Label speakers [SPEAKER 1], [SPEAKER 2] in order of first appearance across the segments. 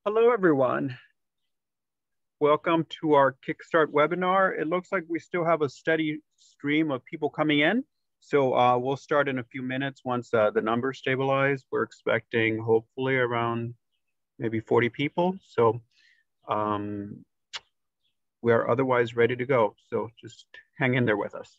[SPEAKER 1] Hello, everyone. Welcome to our Kickstart webinar. It looks like we still have a steady stream of people coming in. So we'll start in a few minutes once the numbers stabilize. We're expecting hopefully around maybe 40 people. So we are otherwise ready to go. So just hang in there with us.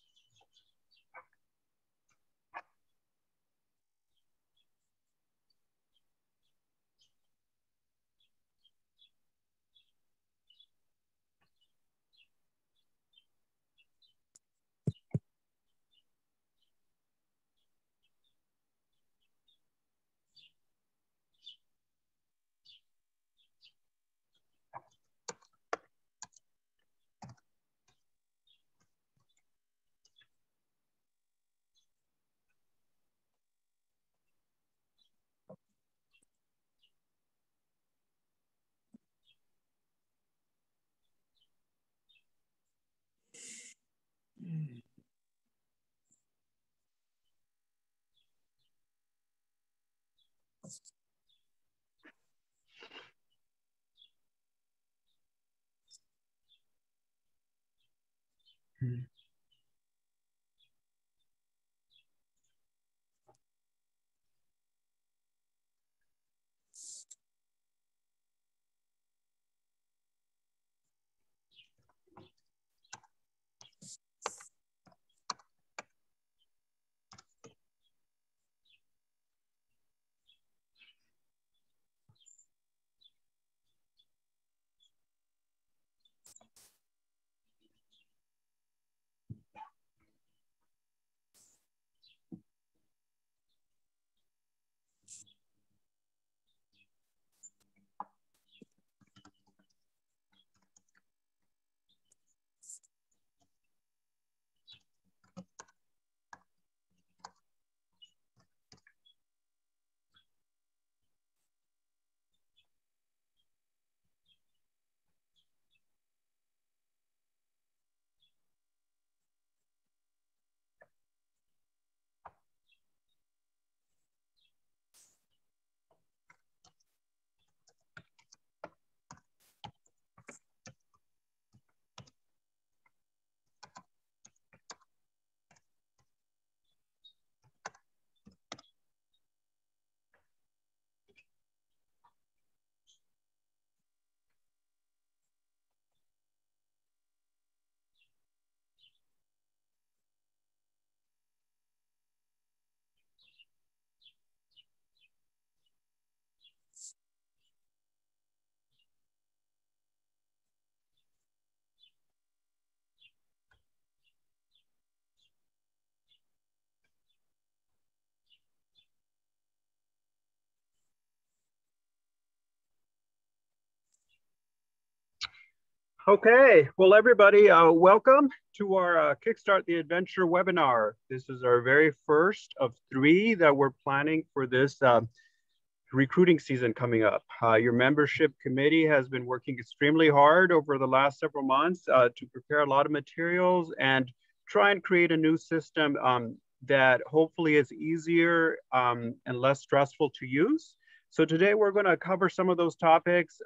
[SPEAKER 1] Okay, well, everybody, welcome to our Kickstart the Adventure webinar. This is our very first of 3 that we're planning for this recruiting season coming up. Your membership committee has been working extremely hard over the last several months to prepare a lot of materials and try and create a new system that hopefully is easier and less stressful to use. So today we're going to cover some of those topics.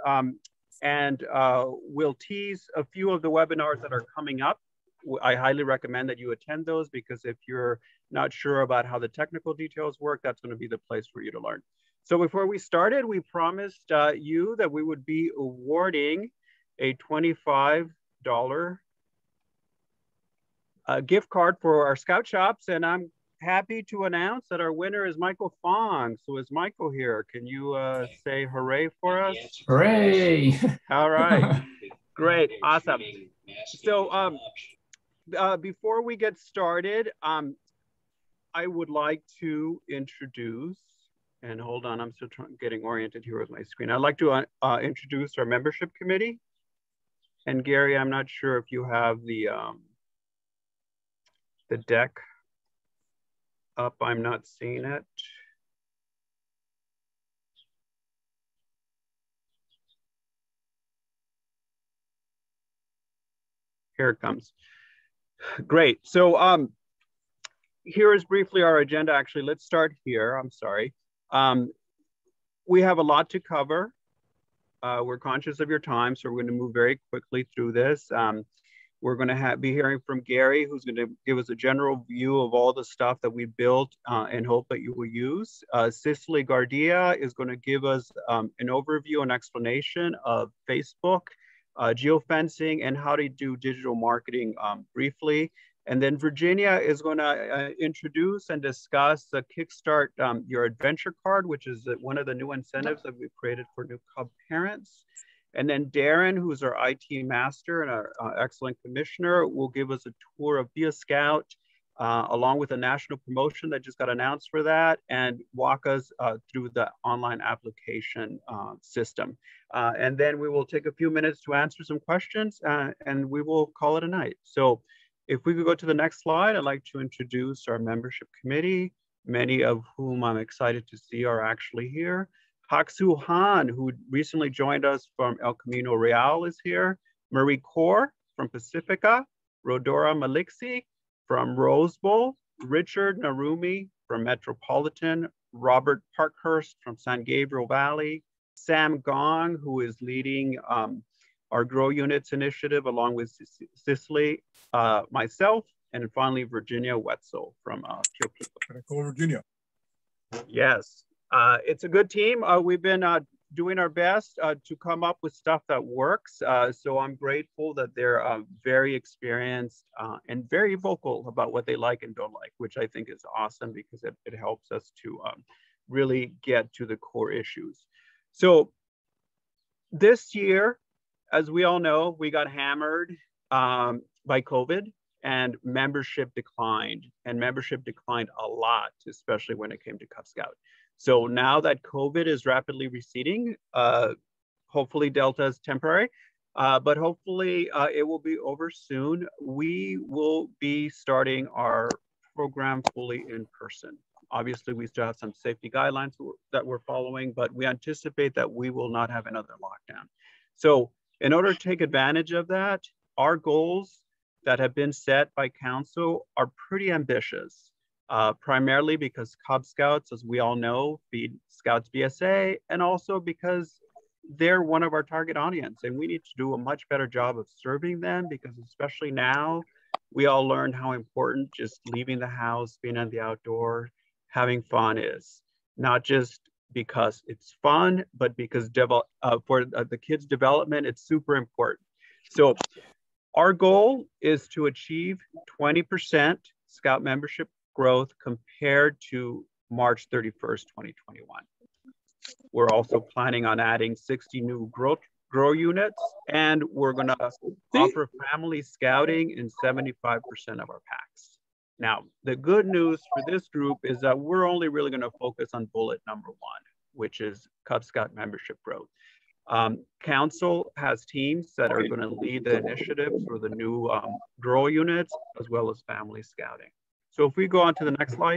[SPEAKER 1] And we'll tease a few of the webinars that are coming up. I highly recommend that you attend those because if you're not sure about how the technical details work, that's going to be the place for you to learn. So before we started, we promised you that we would be awarding a $25 gift card for our Scout Shops. And I'm happy to announce that our winner is Michael Fong. So is Michael here? Can you say hooray for us?
[SPEAKER 2] Hooray!
[SPEAKER 1] All right, great, awesome. So before we get started, I would like to introduce, and hold on, I'm still getting oriented here with my screen. I'd like to introduce our membership committee. And Gary, I'm not sure if you have the deck up. I'm not seeing it. Here it comes. Great. So here is briefly our agenda. Actually, let's start here. I'm sorry. We have a lot to cover. We're conscious of your time, so we're going to move very quickly through this. We're going to be hearing from Gary, who's going to give us a general view of all the stuff that we built and hope that you will use. Cicely Gardia is going to give us an overview and explanation of Facebook, geofencing, and how to do digital marketing briefly. And then Virginia is going to introduce and discuss the Kickstart Your Adventure Card, which is one of the new incentives that we've created for new Cub parents. And then Darren, who's our IT master and our excellent commissioner, will give us a tour of Be a Scout, along with a national promotion that just got announced for that, and walk us through the online application system. And then we will take a few minutes to answer some questions, and we will call it a night. So if we could go to the next slide, I'd like to introduce our membership committee, many of whom I'm excited to see are actually here. Haksu Han, who recently joined us from El Camino Real, is here. Marie Kaur from Pacifica, Rodora Maliksi from Rose Bowl, Richard Narumi from Metropolitan, Robert Parkhurst from San Gabriel Valley, Sam Gong, who is leading our Grow Units initiative along with Cicely, myself, and finally Virginia Wetzel from Pure
[SPEAKER 2] Virginia.
[SPEAKER 1] Yes. It's a good team. We've been doing our best to come up with stuff that works. So I'm grateful that they're very experienced and very vocal about what they like and don't like, which I think is awesome because it helps us to really get to the core issues. So this year, as we all know, we got hammered by COVID and membership declined, and membership declined a lot, especially when it came to Cub Scout. So now that COVID is rapidly receding, hopefully Delta is temporary, but hopefully it will be over soon. We will be starting our program fully in person. Obviously, we still have some safety guidelines that we're following, but we anticipate that we will not have another lockdown. So in order to take advantage of that, our goals that have been set by council are pretty ambitious. Primarily because Cub Scouts, as we all know, feed Scouts BSA, and also because they're one of our target audience, and we need to do a much better job of serving them, because especially now, we all learned how important just leaving the house, being in the outdoor, having fun is. Not just because it's fun, but because for the kids' development, it's super important. So our goal is to achieve 20% Scout membership growth compared to March 31st, 2021. We're also planning on adding 60 new grow units, and we're gonna offer family scouting in 75% of our packs. Now, the good news for this group is that we're only really gonna focus on bullet number 1, which is Cub Scout membership growth. Council has teams that are gonna lead the initiative for the new grow units, as well as family scouting. So if we go on to the next slide.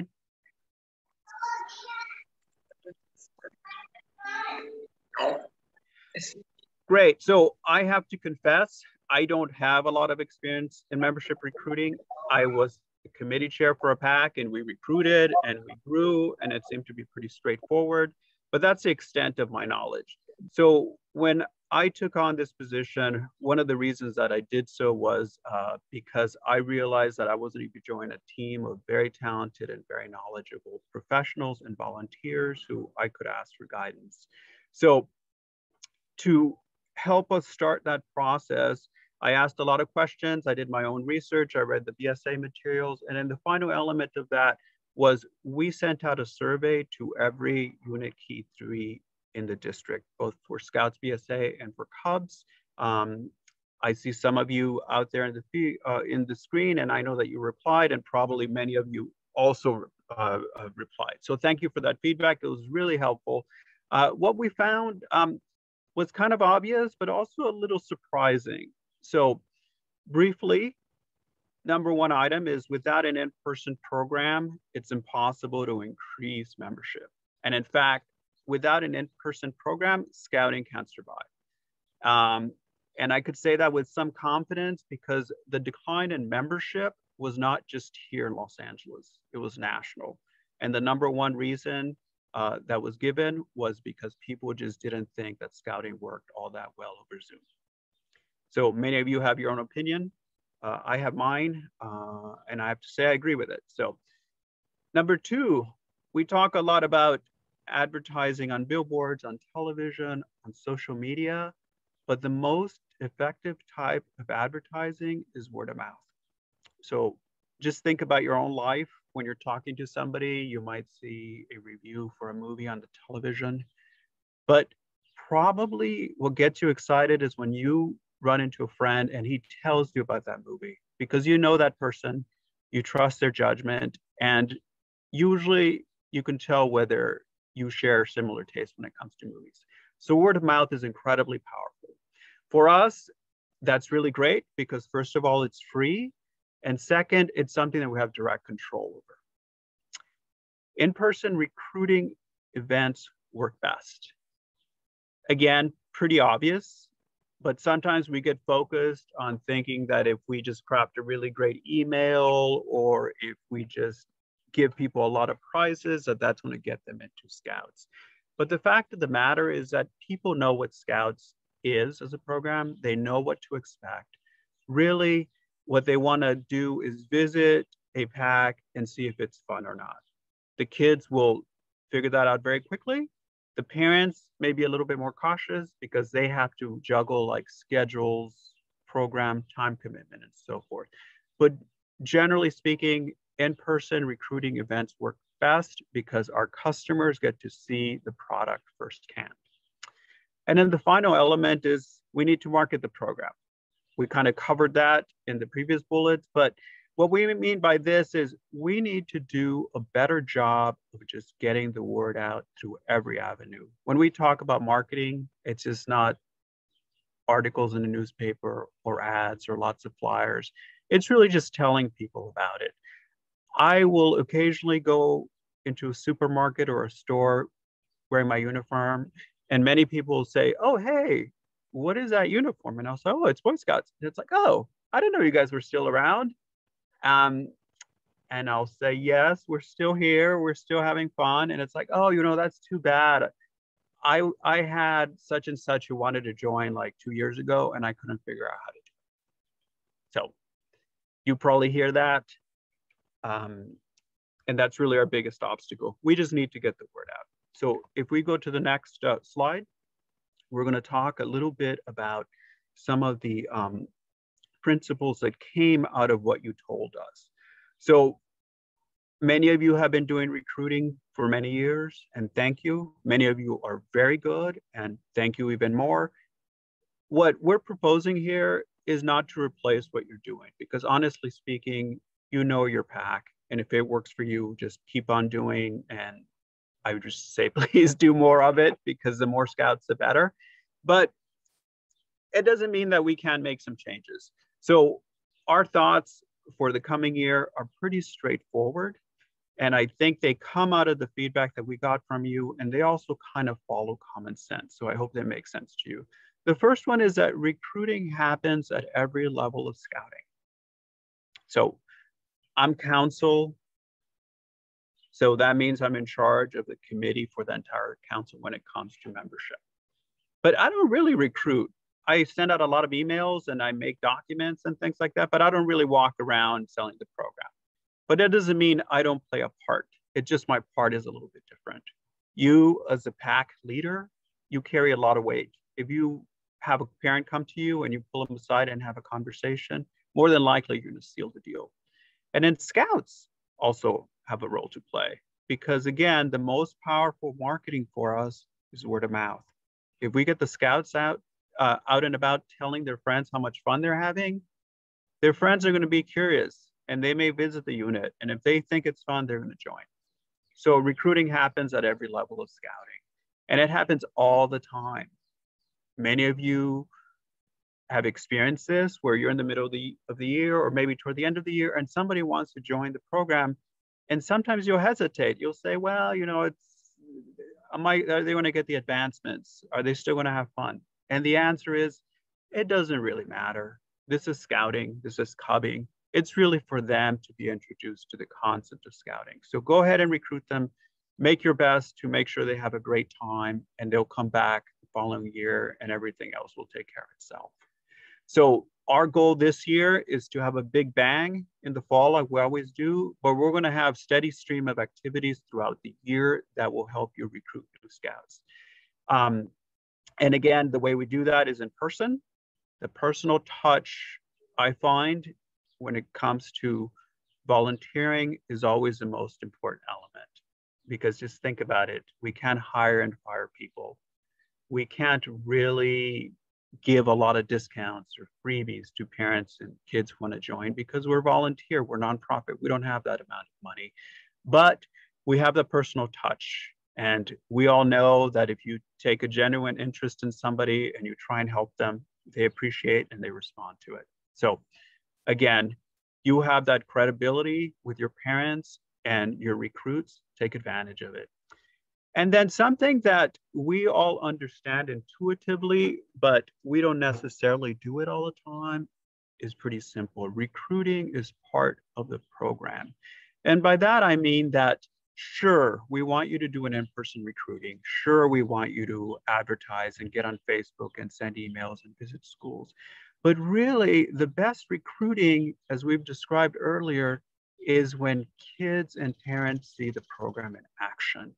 [SPEAKER 1] Great, so I have to confess, I don't have a lot of experience in membership recruiting. I was the committee chair for a pack, and we recruited and we grew, and it seemed to be pretty straightforward, but that's the extent of my knowledge. So when I took on this position, one of the reasons that I did so was because I realized that I was going to join a team of very talented and very knowledgeable professionals and volunteers who I could ask for guidance. So to help us start that process, I asked a lot of questions. I did my own research. I read the BSA materials. And then the final element of that was we sent out a survey to every Unit Key 3 in the district, both for Scouts BSA and for Cubs. I see some of you out there in the screen, and I know that you replied, and probably many of you also replied. So thank you for that feedback. It was really helpful. What we found was kind of obvious, but also a little surprising. So briefly, number one item is without an in-person program, it's impossible to increase membership. And in fact, without an in-person program, scouting can't survive. And I could say that with some confidence because the decline in membership was not just here in Los Angeles, it was national. And the number one reason that was given was because people just didn't think that scouting worked all that well over Zoom. So many of you have your own opinion. I have mine, and I have to say I agree with it. So number two, we talk a lot about advertising on billboards, on television, on social media, but the most effective type of advertising is word of mouth. So just think about your own life. When you're talking to somebody, you might see a review for a movie on the television, but probably what gets you excited is when you run into a friend and he tells you about that movie, because you know that person, you trust their judgment, and usually you can tell whether you share similar tastes when it comes to movies. So word of mouth is incredibly powerful. For us, that's really great because first of all, it's free. And second, it's something that we have direct control over. In-person recruiting events work best. Again, pretty obvious, but sometimes we get focused on thinking that if we just craft a really great email or if we just give people a lot of prizes, that that's going to get them into Scouts. But the fact of the matter is that people know what Scouts is as a program. They know what to expect. Really, what they want to do is visit a pack and see if it's fun or not. The kids will figure that out very quickly. The parents may be a little bit more cautious because they have to juggle like schedules, program, time commitment, and so forth. But generally speaking, in-person recruiting events work best because our customers get to see the product firsthand. And then the final element is we need to market the program. We kind of covered that in the previous bullets, but what we mean by this is we need to do a better job of just getting the word out through every avenue. When we talk about marketing, it's just not articles in the newspaper or ads or lots of flyers. It's really just telling people about it. I will occasionally go into a supermarket or a store wearing my uniform, and many people will say, "Oh, hey, what is that uniform?" And I'll say, "Oh, it's Boy Scouts." And it's like, "Oh, I didn't know you guys were still around." And I'll say, "Yes, we're still here. We're still having fun." And it's like, "Oh, you know, that's too bad. I had such and such who wanted to join like 2 years ago, and I couldn't figure out how to do it." So you probably hear that. And that's really our biggest obstacle. We just need to get the word out. So if we go to the next slide, we're going to talk a little bit about some of the principles that came out of what you told us. So many of you have been doing recruiting for many years, and thank you. Many of you are very good, and thank you even more. What we're proposing here is not to replace what you're doing, because honestly speaking, you know your pack, and if it works for you, just keep on doing. And I would just say, please do more of it, because the more Scouts, the better. But it doesn't mean that we can't make some changes. So our thoughts for the coming year are pretty straightforward. And I think they come out of the feedback that we got from you, and they also kind of follow common sense. So I hope that makes sense to you. The first one is that recruiting happens at every level of scouting. So I'm council. So that means I'm in charge of the committee for the entire council when it comes to membership. But I don't really recruit. I send out a lot of emails and I make documents and things like that, but I don't really walk around selling the program. But that doesn't mean I don't play a part. It's just my part is a little bit different. You, as a pack leader, you carry a lot of weight. If you have a parent come to you and you pull them aside and have a conversation, more than likely you're going to seal the deal. And then Scouts also have a role to play, because again, the most powerful marketing for us is word of mouth. If we get the Scouts out and about telling their friends how much fun they're having, their friends are going to be curious and they may visit the unit. And if they think it's fun, they're going to join. So recruiting happens at every level of scouting, and it happens all the time. Many of you have experienced this where you're in the middle of the year or maybe toward the end of the year and somebody wants to join the program, and sometimes you'll hesitate. You'll say, well, you know, are they going to get the advancements? Are they still going to have fun? And the answer is, it doesn't really matter. This is scouting. This is cubbing. It's really for them to be introduced to the concept of scouting. So go ahead and recruit them. make your best to make sure they have a great time, and they'll come back the following year and everything else will take care of itself. So our goal this year is to have a big bang in the fall like we always do, but we're going to have steady stream of activities throughout the year that will help you recruit new scouts. And again, the way we do that is in person. The personal touch, I find, when it comes to volunteering, is always the most important element. Because just think about it, we can't hire and fire people. We can't really give a lot of discounts or freebies to parents and kids who want to join because we're volunteer, we're nonprofit, we don't have that amount of money. But we have the personal touch. And we all know that if you take a genuine interest in somebody and you try and help them, they appreciate and they respond to it. So again, you have that credibility with your parents and your recruits, take advantage of it. And then something that we all understand intuitively, but we don't necessarily do it all the time, is pretty simple. Recruiting is part of the program. And by that, I mean that, sure, we want you to do an in-person recruiting. Sure, we want you to advertise and get on Facebook and send emails and visit schools. But really, the best recruiting, as we've described earlier, is when kids and parents see the program in action.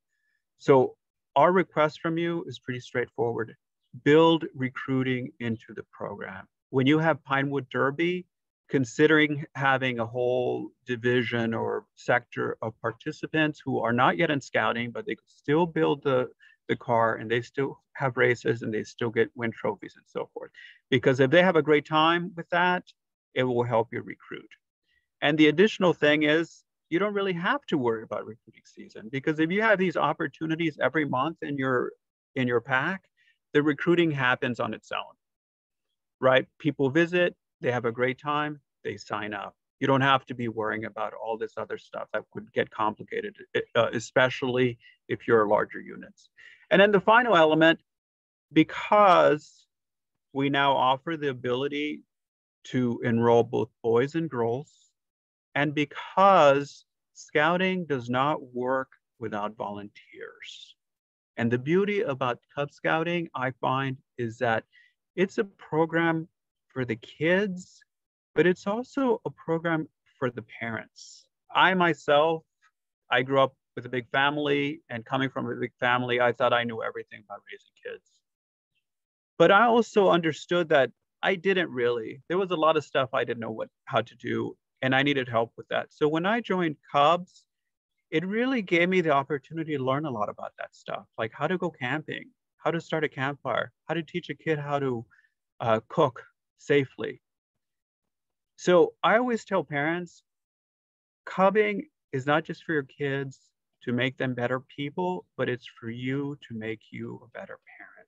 [SPEAKER 1] So our request from you is pretty straightforward. Build recruiting into the program. When you have Pinewood Derby, considering having a whole division or sector of participants who are not yet in scouting, but they could still build the car and they still have races and they still win trophies and so forth. Because if they have a great time with that, it will help you recruit. And the additional thing is, you don't really have to worry about recruiting season, because if you have these opportunities every month in your pack, the recruiting happens on its own, right? People visit, they have a great time, they sign up. You don't have to be worrying about all this other stuff that could get complicated, especially if you're larger units. And then the final element, because we now offer the ability to enroll both boys and girls, and because scouting does not work without volunteers. And the beauty about Cub Scouting, I find, is that it's a program for the kids, but it's also a program for the parents. I myself, I grew up with a big family, and coming from a big family, I thought I knew everything about raising kids. But I also understood that I didn't really. There was a lot of stuff I didn't know how to do, and I needed help with that. So when I joined Cubs, it really gave me the opportunity to learn a lot about that stuff, like how to go camping, how to start a campfire, how to teach a kid how to cook safely. So I always tell parents, cubbing is not just for your kids to make them better people, but it's for you to make you a better parent.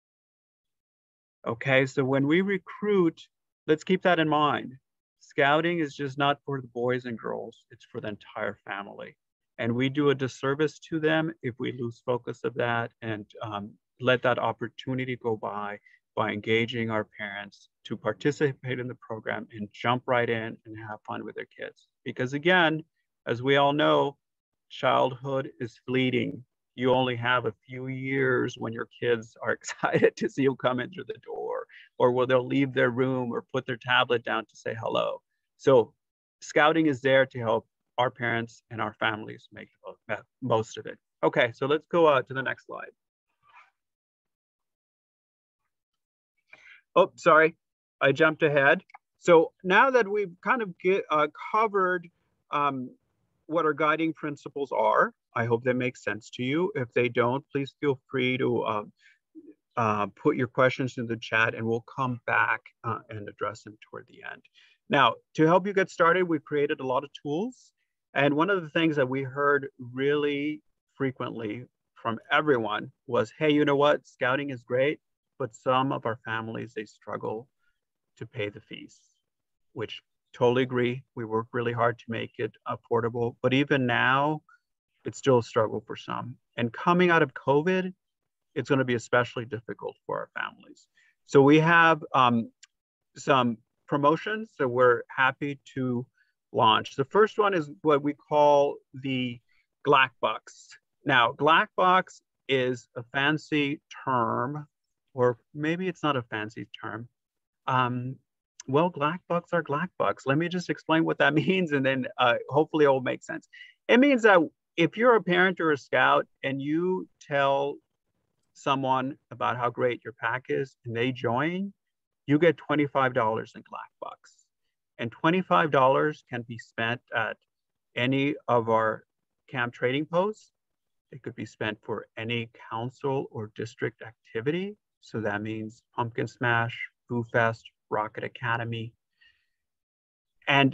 [SPEAKER 1] Okay, so when we recruit, let's keep that in mind. Scouting is just not for the boys and girls, it's for the entire family. And we do a disservice to them if we lose focus of that and let that opportunity go by engaging our parents to participate in the program and jump right in and have fun with their kids. Because again, as we all know, childhood is fleeting. You only have a few years when your kids are excited to see you come in through the door, or where they'll leave their room or put their tablet down to say hello. So scouting is there to help our parents and our families make the most of it. Okay, so let's go to the next slide. Oh, sorry, I jumped ahead. So now that we've kind of covered what our guiding principles are, I hope that makes sense to you. If they don't, please feel free to put your questions in the chat and we'll come back and address them toward the end. Now, to help you get started, we've created a lot of tools. And one of the things that we heard really frequently from everyone was, hey, you know what? Scouting is great, but some of our families, they struggle to pay the fees, which totally agree. We work really hard to make it affordable, but even now, it's still a struggle for some. And coming out of COVID, it's going to be especially difficult for our families. So we have some promotions that we're happy to launch. The first one is what we call the GLAC Bucks. Now, Black Box is a fancy term, or maybe it's not a fancy term. Well, Black Box are Black Box. Let me just explain what that means, and then hopefully it will make sense. It means that if you're a parent or a scout and you tell someone about how great your pack is and they join, you get $25 in Black Box. And $25 can be spent at any of our camp trading posts. It could be spent for any council or district activity. So that means Pumpkin Smash, Foo Fest, Rocket Academy. And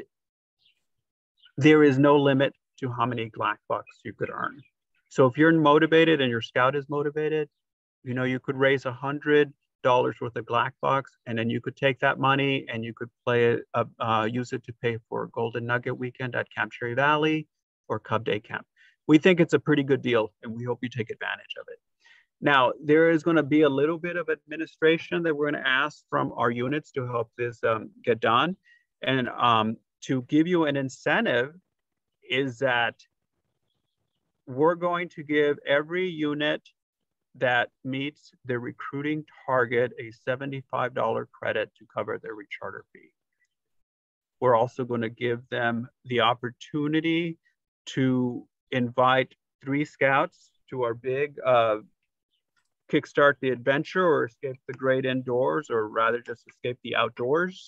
[SPEAKER 1] there is no limit to how many Black Box you could earn. So if you're motivated and your scout is motivated, you could raise $100 worth of Black Box, and then you could take that money and you could use it to pay for Golden Nugget weekend at Camp Cherry Valley or Cub Day Camp. We think it's a pretty good deal, and we hope you take advantage of it. Now, there is going to be a little bit of administration that we're going to ask from our units to help this get done. And to give you an incentive is that we're going to give every unit that meets the recruiting target a $75 credit to cover their recharter fee. We're also going to give them the opportunity to invite 3 scouts to our big Kickstart the Adventure or Escape the Great Indoors, or rather just Escape the Outdoors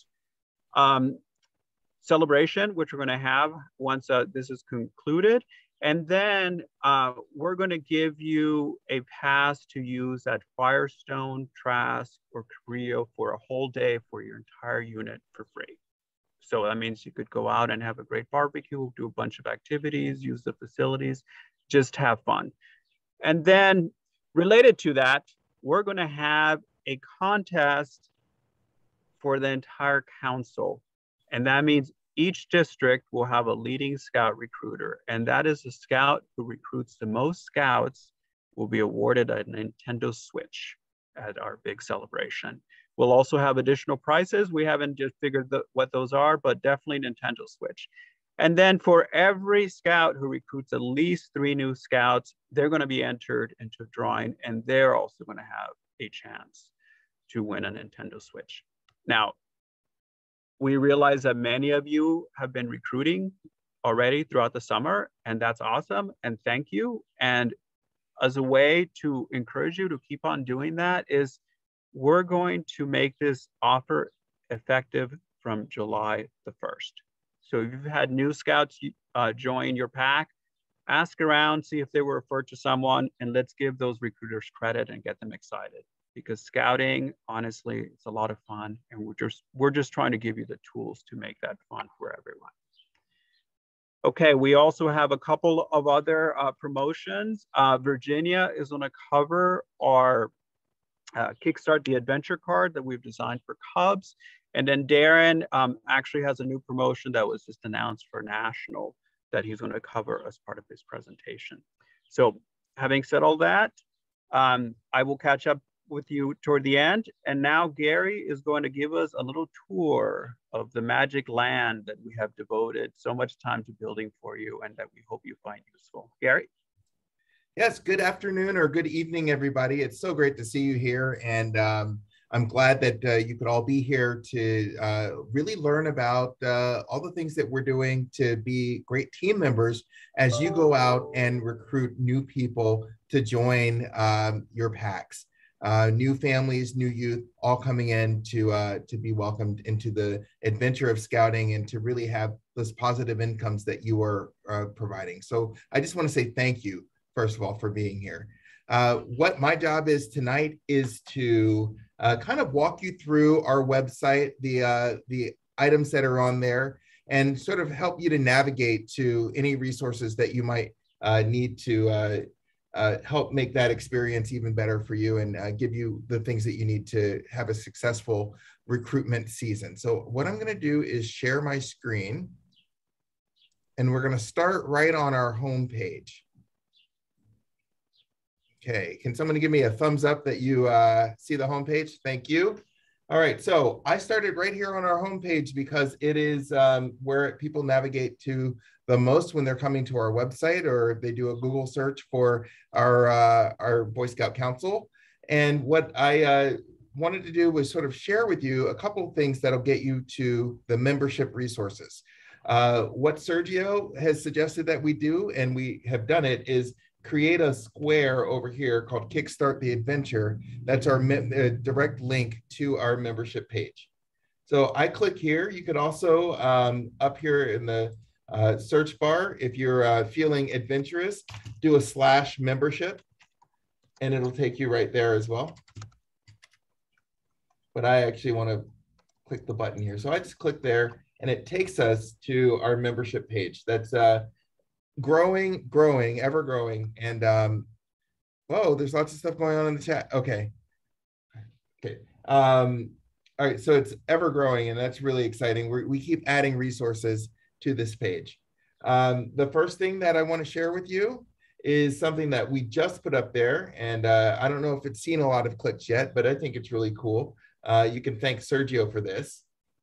[SPEAKER 1] celebration, which we're going to have once this is concluded. And then we're going to give you a pass to use at Firestone, Trask, or Carrillo for a whole day for your entire unit for free. So that means you could go out and have a great barbecue, do a bunch of activities, use the facilities, just have fun. And then related to that, we're going to have a contest for the entire council. And that means each district will have a leading scout recruiter, and that is the scout who recruits the most scouts will be awarded a Nintendo Switch at our big celebration. We'll also have additional prizes. We haven't just figured what those are, but definitely Nintendo Switch. And then for every scout who recruits at least 3 new scouts, they're going to be entered into a drawing, and they're also going to have a chance to win a Nintendo Switch. Now, we realize that many of you have been recruiting already throughout the summer, and that's awesome, and thank you. And as a way to encourage you to keep on doing that is we're going to make this offer effective from July the 1st. So if you've had new scouts join your pack, ask around, see if they were referred to someone, and let's give those recruiters credit and get them excited. Because scouting, honestly, it's a lot of fun, and we're just trying to give you the tools to make that fun for everyone. Okay, we also have a couple of other promotions. Virginia is going to cover our Kickstart the Adventure card that we've designed for Cubs. And then Darren actually has a new promotion that was just announced for National that he's going to cover as part of his presentation. So having said all that, I will catch up with you toward the end. And now Gary is going to give us a little tour of the magic land that we have devoted so much time to building for you and that we hope you find useful. Gary?
[SPEAKER 2] Yes, good afternoon or good evening, everybody. It's so great to see you here. And I'm glad that you could all be here to really learn about all the things that we're doing to be great team members as you go out and recruit new people to join your packs. New families, new youth, all coming in to be welcomed into the adventure of scouting and to really have those positive incomes that you are providing. So I just want to say thank you, first of all, for being here. What my job is tonight is to kind of walk you through our website, the items that are on there, and sort of help you to navigate to any resources that you might need to help make that experience even better for you and give you the things that you need to have a successful recruitment season. So what I'm going to do is share my screen, and we're going to start right on our home page. Okay, can someone give me a thumbs up that you see the home page? Thank you. All right, so I started right here on our homepage because it is where people navigate to the most when they're coming to our website, or if they do a Google search for our Boy Scout Council. And what I wanted to do was sort of share with you a couple of things that'll get you to the membership resources. What Sergio has suggested that we do, and we have done it, is create a square over here called Kickstart the Adventure. That's our direct link to our membership page. So I click here. You could also, up here in the search bar, if you're feeling adventurous, do a /membership, and it'll take you right there as well. But I actually want to click the button here. So I just click there, and it takes us to our membership page. That's growing, ever growing. And whoa, there's lots of stuff going on in the chat. Okay. All right, so it's ever growing, and that's really exciting. We keep adding resources to this page. The first thing that I want to share with you is something that we just put up there, and I don't know if it's seen a lot of clicks yet, but I think it's really cool. You can thank Sergio for this.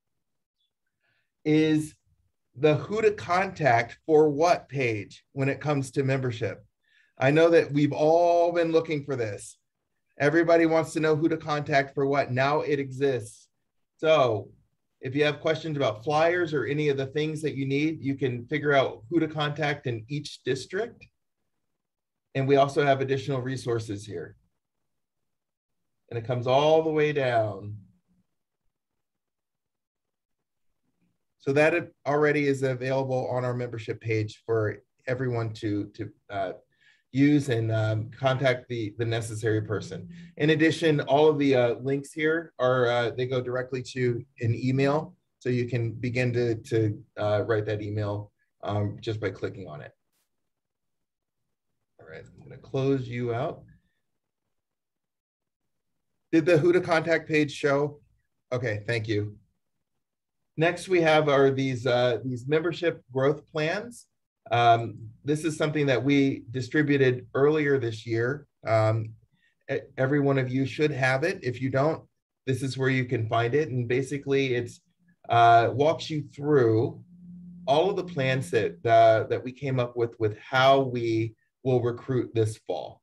[SPEAKER 2] Is the who to contact for what page when it comes to membership. I know that we've all been looking for this. Everybody wants to know who to contact for what. Now it exists. So if you have questions about flyers or any of the things that you need, you can figure out who to contact in each district. And we also have additional resources here. And it comes all the way down. So that already is available on our membership page for everyone to use and contact the necessary person. In addition, all of the links here are, they go directly to an email. So you can begin to write that email just by clicking on it. All right, I'm gonna close you out. Did the who to contact page show? Okay, thank you. Next, we have these membership growth plans. This is something that we distributed earlier this year. Every one of you should have it. If you don't, this is where you can find it. And basically, it's walks you through all of the plans that we came up with how we will recruit this fall.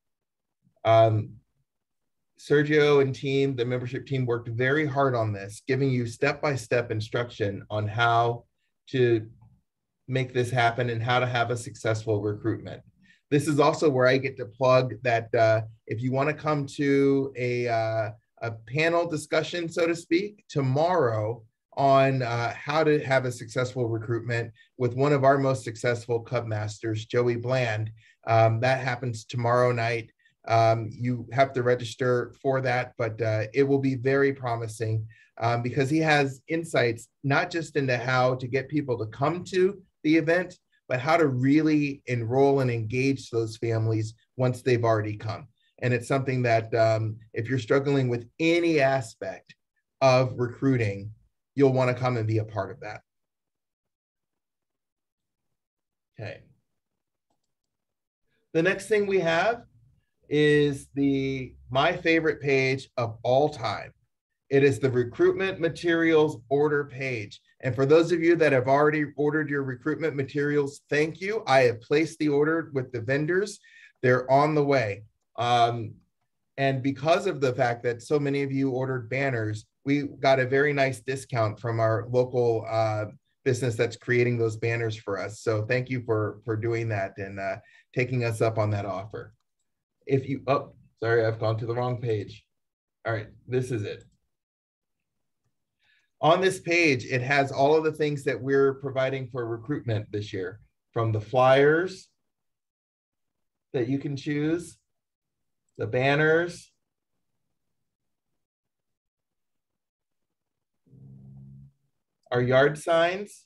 [SPEAKER 2] Sergio and team, the membership team, worked very hard on this, giving you step-by-step instruction on how to make this happen and how to have a successful recruitment. This is also where I get to plug that if you want to come to a panel discussion, so to speak, tomorrow on how to have a successful recruitment with one of our most successful Cub Masters, Joey Bland. That happens tomorrow night. You have to register for that, but it will be very promising because he has insights, not just into how to get people to come to the event, but how to really enroll and engage those families once they've already come. And it's something that if you're struggling with any aspect of recruiting, you'll want to come and be a part of that. Okay. The next thing we have is my favorite page of all time. It is the recruitment materials order page. And for those of you that have already ordered your recruitment materials, thank you. I have placed the order with the vendors. They're on the way. And because of the fact that so many of you ordered banners, we got a very nice discount from our local business that's creating those banners for us. So thank you for doing that and taking us up on that offer. If you, oh, sorry, I've gone to the wrong page. All right, this is it. On this page, it has all of the things that we're providing for recruitment this year, from the flyers that you can choose, the banners, our yard signs,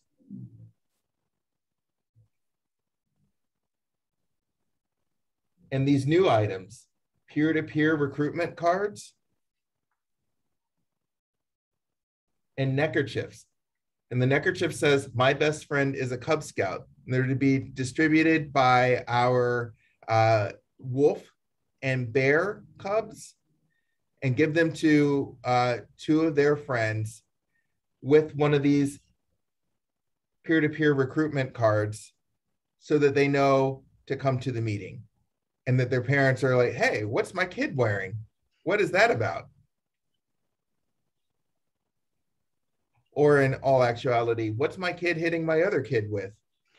[SPEAKER 2] and these new items, peer-to-peer recruitment cards and neckerchiefs. And the neckerchief says, "My best friend is a Cub Scout." And they're to be distributed by our wolf and bear cubs. and give them to two of their friends with one of these peer-to-peer recruitment cards so that they know to come to the meeting, and that their parents are like, hey, what's my kid wearing? What is that about? Or in all actuality, what's my kid hitting my other kid with?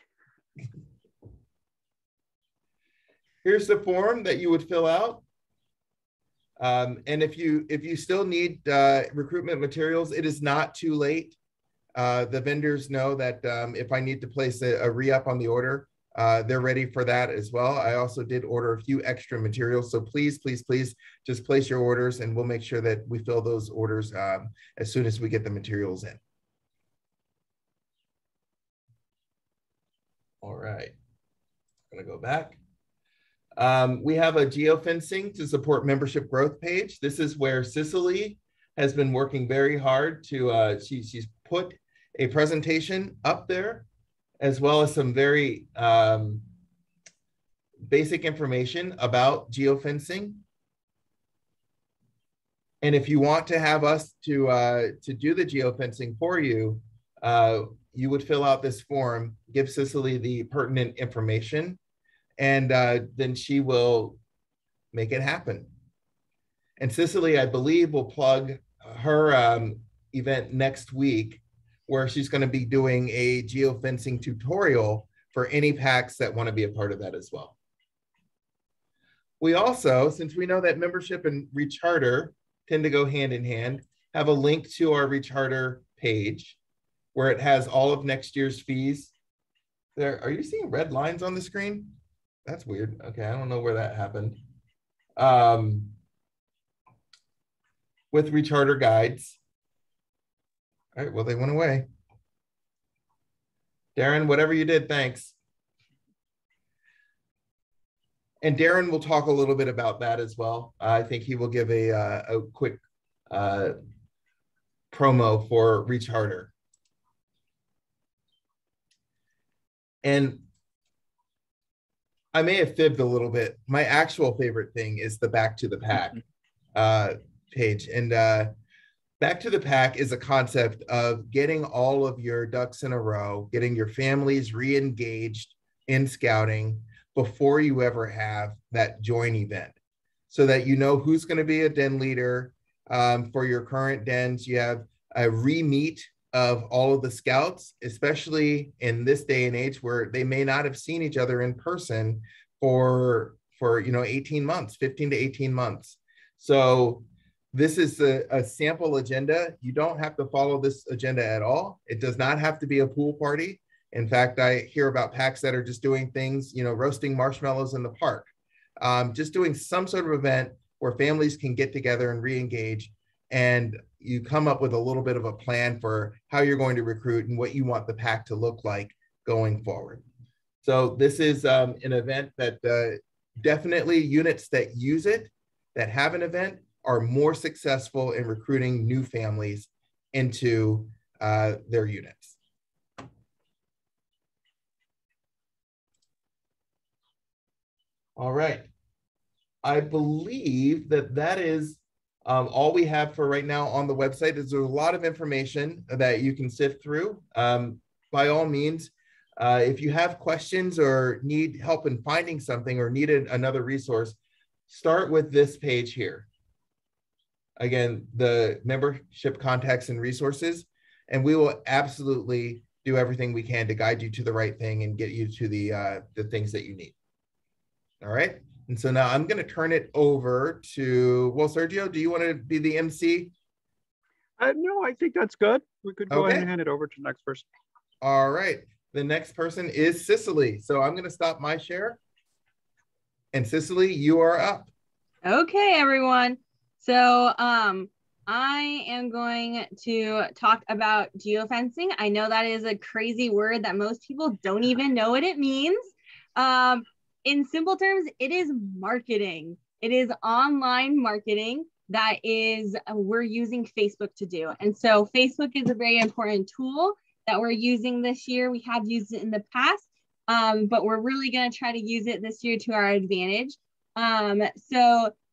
[SPEAKER 2] Here's the form that you would fill out. And if you still need recruitment materials, it is not too late. The vendors know that if I need to place a re-up on the order, they're ready for that as well. I also did order a few extra materials. So please, please, please just place your orders, and we'll make sure that we fill those orders as soon as we get the materials in. All right, I'm gonna go back. We have a geofencing to support membership growth page. This is where Cicely has been working very hard to, she's put a presentation up there, as well as some very basic information about geofencing. And if you want to have us to do the geofencing for you, you would fill out this form, give Cicely the pertinent information, and then she will make it happen. And Cicely, I believe, will plug her event next week, where she's going to be doing a geofencing tutorial for any PACs that want to be a part of that as well. We also, since we know that membership and recharter tend to go hand in hand, have a link to our recharter page where it has all of next year's fees. There, are you seeing red lines on the screen? That's weird. Okay, I don't know where that happened. With recharter guides. All right, well, they went away. Darren, whatever you did, thanks. And Darren will talk a little bit about that as well. I think he will give a quick promo for recharter. And I may have fibbed a little bit. My actual favorite thing is the Back to the Pack page. And Back to the Pack is a concept of getting all of your ducks in a row, getting your families re-engaged in scouting before you ever have that join event, so that you know who's going to be a den leader for your current dens. You have a re-meet of all of the scouts, especially in this day and age where they may not have seen each other in person for 18 months, 15 to 18 months. So this is a sample agenda. You don't have to follow this agenda at all. It does not have to be a pool party. In fact, I hear about PACs that are just doing things, roasting marshmallows in the park, just doing some sort of event where families can get together and re-engage, and you come up with a little bit of a plan for how you're going to recruit and what you want the PAC to look like going forward. So this is an event that definitely units that use it, that have an event, are more successful in recruiting new families into their units. All right. I believe that is all we have for right now on the website. There's a lot of information that you can sift through. By all means, if you have questions or need help in finding something or needed another resource, start with this page here. Again, the membership contacts and resources, and we will absolutely do everything we can to guide you to the right thing and get you to the things that you need. All right. And so now I'm going to turn it over to, well, Sergio, do you want to be the MC?
[SPEAKER 1] No, I think that's good. We could go ahead and hand it over to the next person.
[SPEAKER 2] All right. The next person is Cicely. So I'm going to stop my share. And Cicely, you are up.
[SPEAKER 3] Okay, everyone. So I am going to talk about geofencing. I know that is a crazy word that most people don't even know what it means. In simple terms, it is marketing. It is online marketing that we're using Facebook to do. And so Facebook is a very important tool that we're using this year. We have used it in the past, but we're really going to try to use it this year to our advantage. So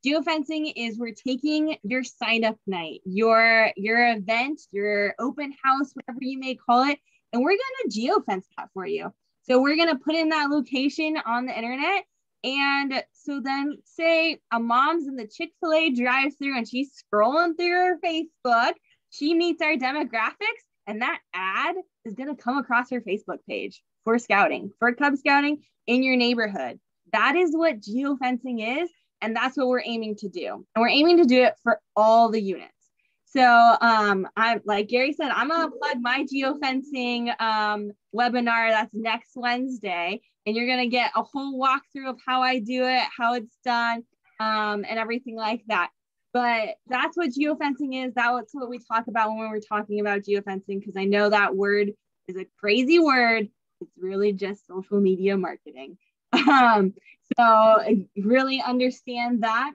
[SPEAKER 3] geofencing is we're taking your sign up night, your event, your open house, whatever you may call it, and we're going to geofence that for you. So we're going to put in that location on the internet. And so then say a mom's in the Chick-fil-A drive-thru and she's scrolling through her Facebook, she meets our demographics, and that ad is going to come across her Facebook page for scouting, for Cub Scouting in your neighborhood. That is what geofencing is. And that's what we're aiming to do. And we're aiming to do it for all the units. So I'm like Gary said, I'm going to plug my geofencing webinar. That's next Wednesday. And you're going to get a whole walkthrough of how I do it, how it's done, and everything like that. But that's what geofencing is. That's what we talk about when we're talking about geofencing, because I know that word is a crazy word. It's really just social media marketing. So I really understand that.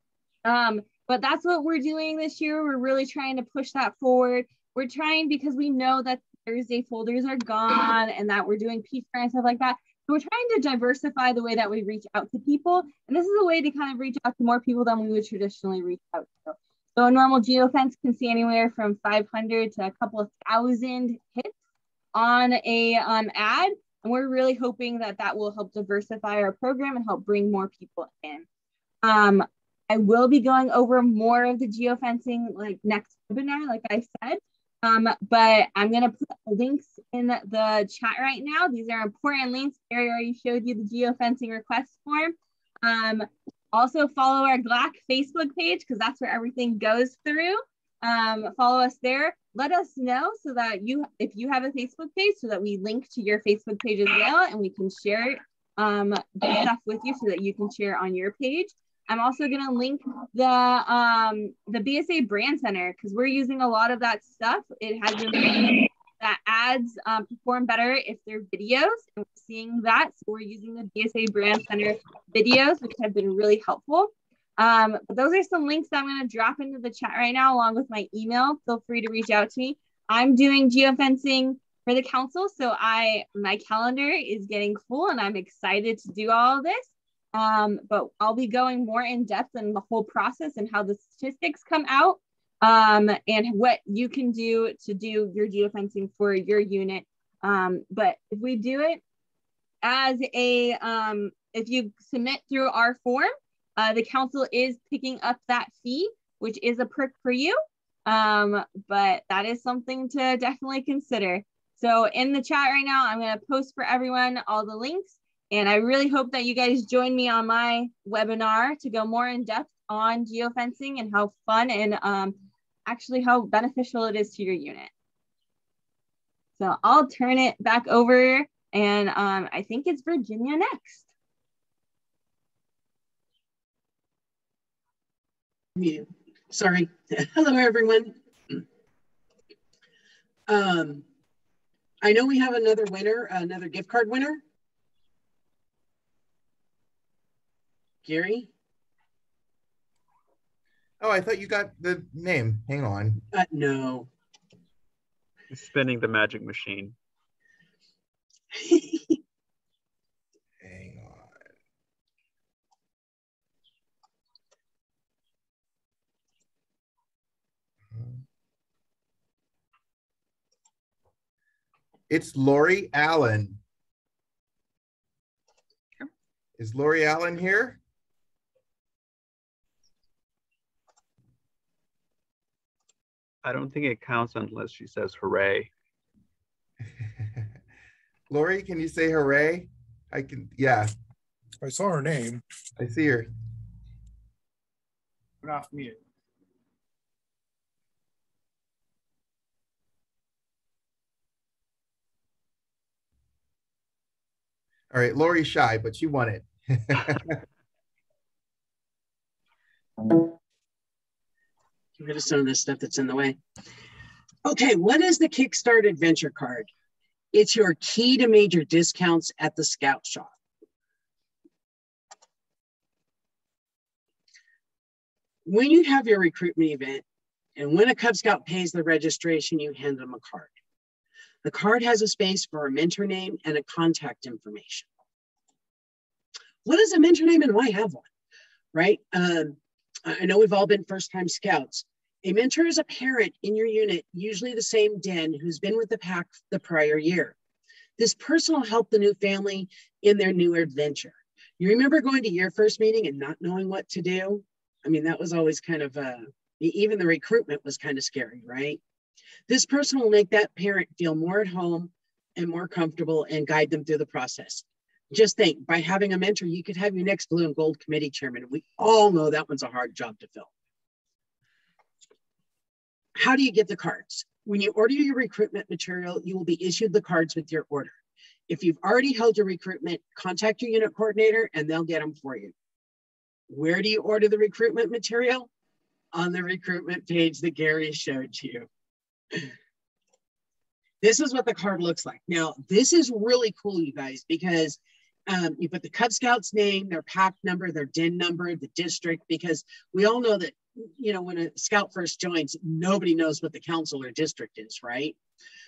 [SPEAKER 3] But that's what we're doing this year. We're really trying to push that forward. We're trying because we know that Thursday folders are gone and that we're doing PR and stuff like that. So we're trying to diversify the way that we reach out to people. And this is a way to kind of reach out to more people than we would traditionally reach out to. So a normal geofence can see anywhere from 500 to a couple of thousand hits on a ad. And we're really hoping that that will help diversify our program and help bring more people in. I will be going over more of the geofencing like next webinar, like I said, but I'm going to put links in the chat right now. These are important links. Gary already showed you the geofencing request form. Also follow our GLAC Facebook page because that's where everything goes through. Follow us there. Let us know so that if you have a Facebook page, so that we link to your Facebook page as well, and we can share the stuff with you so that you can share on your page. I'm also going to link the BSA Brand Center because we're using a lot of that stuff. It has been proven that ads perform better if they're videos, and we're seeing that. So we're using the BSA Brand Center videos, which have been really helpful. But those are some links that I'm going to drop into the chat right now, along with my email. Feel free to reach out to me. I'm doing geofencing for the council, so my calendar is getting full, and I'm excited to do all of this. But I'll be going more in depth in the whole process and how the statistics come out, and what you can do to do your geofencing for your unit. But if we do it as if you submit through our form, the council is picking up that fee, which is a perk for you. But that is something to definitely consider. So in the chat right now, I'm going to post for everyone all the links. And I really hope that you guys join me on my webinar to go more in depth on geofencing and how fun and actually how beneficial it is to your unit. So I'll turn it back over, and I think it's Virginia next.
[SPEAKER 4] Sorry. Hello, everyone. I know we have another winner, another gift card winner. Gary?
[SPEAKER 2] Oh, I thought you got the name. Hang on.
[SPEAKER 4] No.
[SPEAKER 1] He's spinning the magic machine.
[SPEAKER 2] Hang on. It's Lori Allen. Is Lori Allen here?
[SPEAKER 1] I don't think it counts unless she says hooray.
[SPEAKER 2] Lori, can you say hooray? I can, yeah.
[SPEAKER 5] I saw her name.
[SPEAKER 2] I see her.
[SPEAKER 5] Put off mute.
[SPEAKER 2] All right, Lori's shy, but she won it.
[SPEAKER 4] Get rid of some of this stuff that's in the way. Okay, what is the Kickstart Adventure Card? It's your key to major discounts at the Scout Shop. When you have your recruitment event and when a Cub Scout pays the registration, you hand them a card. The card has a space for a mentor name and a contact information. What is a mentor name and why have one, right? I know we've all been first-time scouts. A mentor is a parent in your unit, usually the same den, who's been with the pack the prior year. This person will help the new family in their new adventure. You remember going to your first meeting and not knowing what to do? I mean, that was always kind of, even the recruitment was kind of scary, right? This person will make that parent feel more at home and more comfortable and guide them through the process. Just think, by having a mentor, you could have your next blue and gold committee chairman. We all know that one's a hard job to fill. How do you get the cards? When you order your recruitment material, you will be issued the cards with your order. If you've already held your recruitment, contact your unit coordinator and they'll get them for you. Where do you order the recruitment material? On the recruitment page that Gary showed you. This is what the card looks like. Now, this is really cool, you guys, because you put the Cub Scouts name, their pack number, their den number, the district, because we all know that, you know, when a scout first joins, nobody knows what the council or district is, right?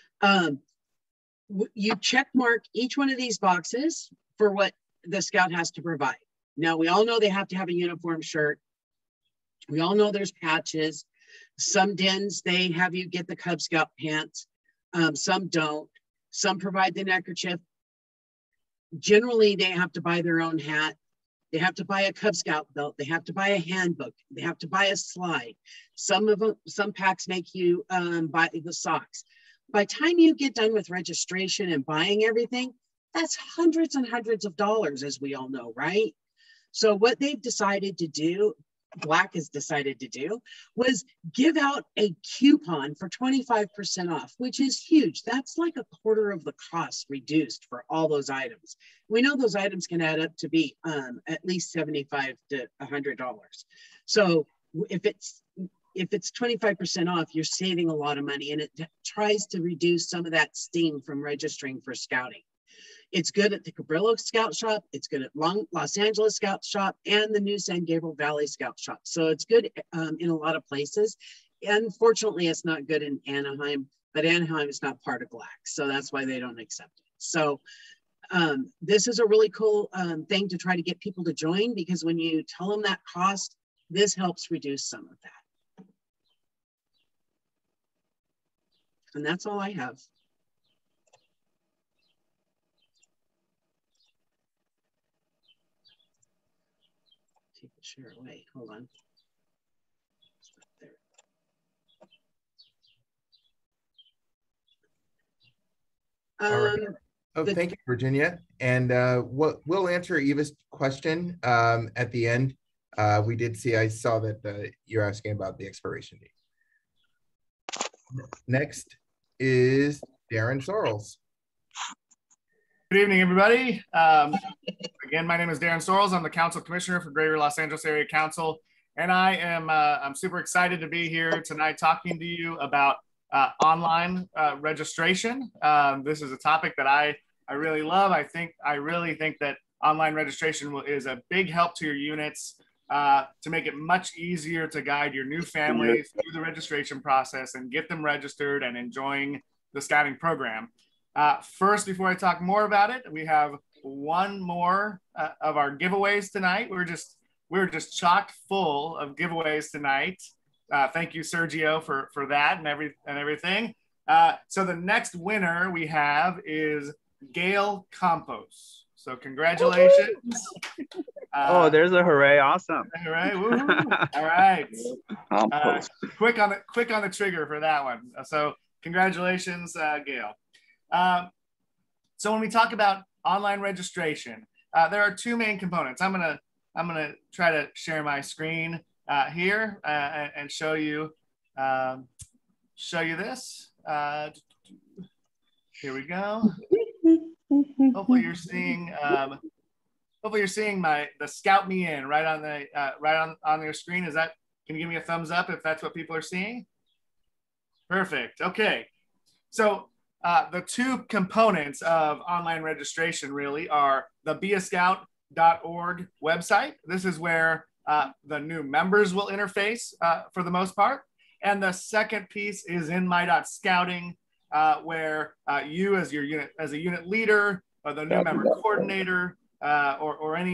[SPEAKER 4] You check mark each one of these boxes for what the scout has to provide. Now, we all know they have to have a uniform shirt. We all know there's patches. Some dens, they have you get the Cub Scout pants. Some don't. Some provide the neckerchief. Generally, they have to buy their own hat. They have to buy a Cub Scout belt. They have to buy a handbook. They have to buy a slide. Some packs make you buy the socks. By the time you get done with registration and buying everything, that's hundreds and hundreds of dollars, as we all know, right? So what they've decided to do, Black has decided to do, was give out a coupon for 25% off, which is huge. That's like a quarter of the cost reduced for all those items. We know those items can add up to be at least $75 to $100. So if it's 25% off, you're saving a lot of money, and it tries to reduce some of that sting from registering for scouting. It's good at the Cabrillo Scout Shop. It's good at Los Angeles Scout Shop and the new San Gabriel Valley Scout Shop. So it's good in a lot of places. Unfortunately, it's not good in Anaheim, but Anaheim is not part of GLAC. So that's why they don't accept it. So this is a really cool thing to try to get people to join, because when you tell them that cost, this helps reduce some of that. And that's all I have. Take the share away. Hold on.
[SPEAKER 2] All right. Thank you, Virginia. And we'll answer Eva's question at the end. I saw that you're asking about the expiration date. Next is Darren Sorrells.
[SPEAKER 6] Good evening, everybody. Again, my name is Darren Sorrells. I'm the Council Commissioner for Greater Los Angeles Area Council, and I'm super excited to be here tonight talking to you about online registration. This is a topic that I really love. I really think that online registration is a big help to your units to make it much easier to guide your new family through the registration process and get them registered and enjoying the scouting program. First, before I talk more about it, we have one more of our giveaways tonight. We're just chock full of giveaways tonight. Thank you, Sergio, for that and everything. So the next winner we have is Gail Campos. So congratulations.
[SPEAKER 1] Oh, there's a hooray! Awesome.
[SPEAKER 6] All right. All right. Quick on the trigger for that one. So congratulations, Gail. So when we talk about online registration, there are two main components. I'm gonna try to share my screen here and show you this. Here we go. Hopefully you're seeing the Scout Me In right on your screen. Can you give me a thumbs up if that's what people are seeing? Perfect. Okay. So the two components of online registration really are the beascout.org website. This is where the new members will interface for the most part. And the second piece is in My.Scouting, where you as a unit leader or the new member coordinator or any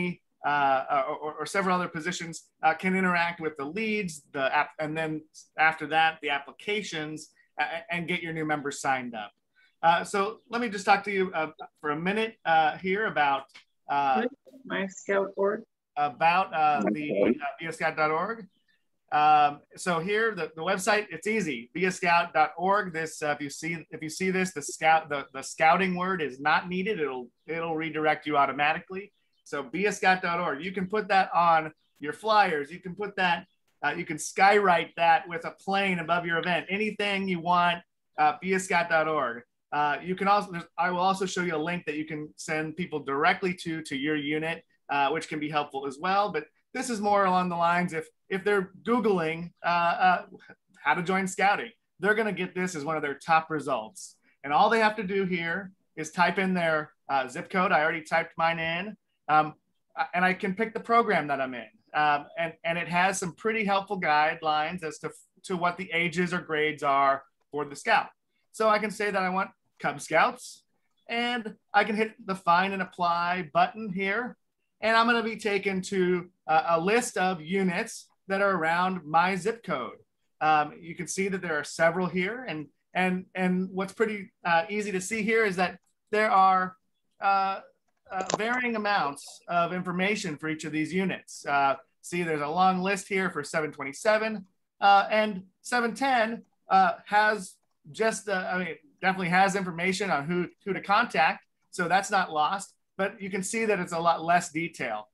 [SPEAKER 6] or several other positions can interact with the leads, and then after that, the applications, and get your new members signed up. So let me just talk to you for a minute here about
[SPEAKER 7] MyScout.org.
[SPEAKER 6] About the beascout.org. So here, the website, it's easy, beascout.org. This, if you see this, the scouting word is not needed. It'll redirect you automatically. So beascout.org. You can put that on your flyers. You can put that. You can skywrite that with a plane above your event. Anything you want. Beascout.org. You can also. I will also show you a link that you can send people directly to your unit, which can be helpful as well. But this is more along the lines if they're Googling how to join scouting, they're going to get this as one of their top results. And all they have to do here is type in their zip code. I already typed mine in. And I can pick the program that I'm in. And it has some pretty helpful guidelines as to what the ages or grades are for the scout. So I can say that I want Cub Scouts, and I can hit the find and apply button here. And I'm going to be taken to a list of units that are around my zip code. You can see that there are several here. And what's pretty easy to see here is that there are varying amounts of information for each of these units. See, there's a long list here for 727, and 710 has just, definitely has information on who to contact. So that's not lost, but you can see that it's a lot less detail.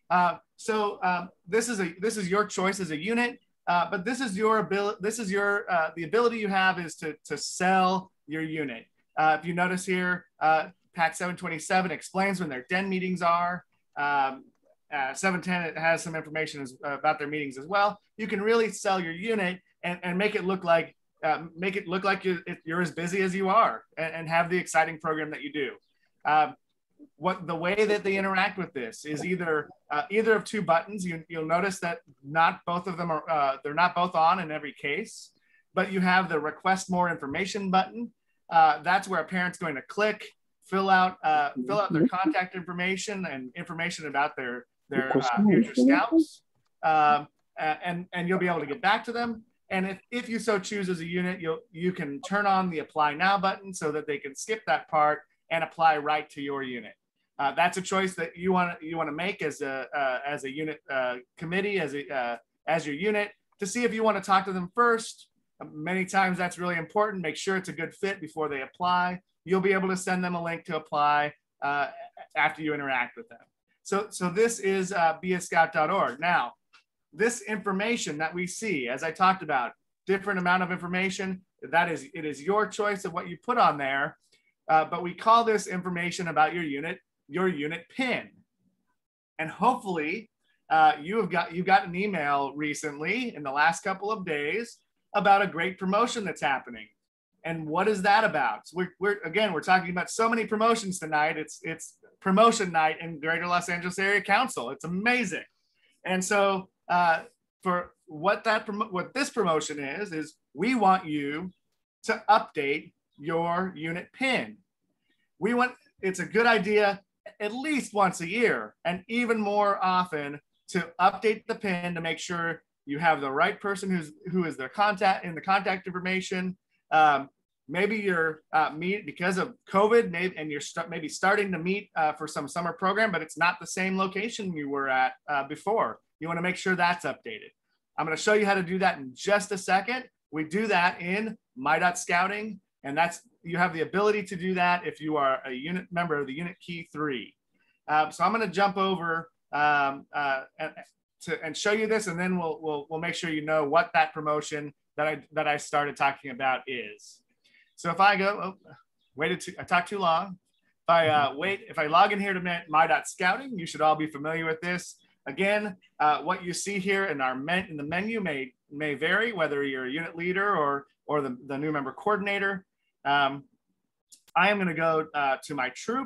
[SPEAKER 6] This is your choice as a unit, but this is your ability. This is your the ability you have is to sell your unit. If you notice here, PAC 727 explains when their den meetings are. 710 it has some information about their meetings as well. You can really sell your unit and make it look like you're as busy as you are, and have the exciting program that you do. The way that they interact with this is either of two buttons. You'll notice that not both of them are they're not both on in every case, but you have the request more information button. That's where a parent's going to click, fill out their contact information and information about their future scouts, and you'll be able to get back to them. And if you so choose as a unit, you can turn on the apply now button so that they can skip that part and apply right to your unit. That's a choice that you want to make as a unit committee, as your unit, to see if you want to talk to them first. Many times that's really important. Make sure it's a good fit before they apply. You'll be able to send them a link to apply after you interact with them. So this is beascout.org. Now, this information that we see, as I talked about, different amount of information, it is your choice of what you put on there, but we call this information about your unit PIN. And hopefully you got an email recently in the last couple of days about a great promotion that's happening. And what is that about? We're talking about so many promotions tonight. It's promotion night in Greater Los Angeles Area Council. It's amazing. And so for what this promotion is we want you to update your unit PIN. It's a good idea at least once a year, and even more often, to update the PIN to make sure you have the right person who is their contact in the contact information. Maybe you're because of COVID, and you're maybe starting to meet for some summer program, but it's not the same location you were at before. You want to make sure that's updated. I'm going to show you how to do that in just a second. We do that in My.Scouting, and you have the ability to do that if you are a unit member of the unit key 3. So I'm going to jump over and show you this, and then we'll make sure you know what that promotion that I started talking about is. So if I go, I talked too long. If I log in here to My.Scouting, you should all be familiar with this. Again, what you see here in the menu may vary, whether you're a unit leader or the new member coordinator. I am going to go to my troop,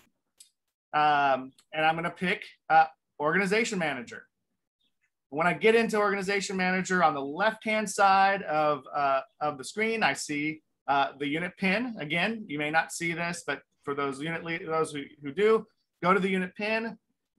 [SPEAKER 6] and I'm going to pick Organization Manager. When I get into Organization Manager, on the left-hand side of the screen, I see the unit PIN. Again, you may not see this, but for those who do, go to the unit PIN.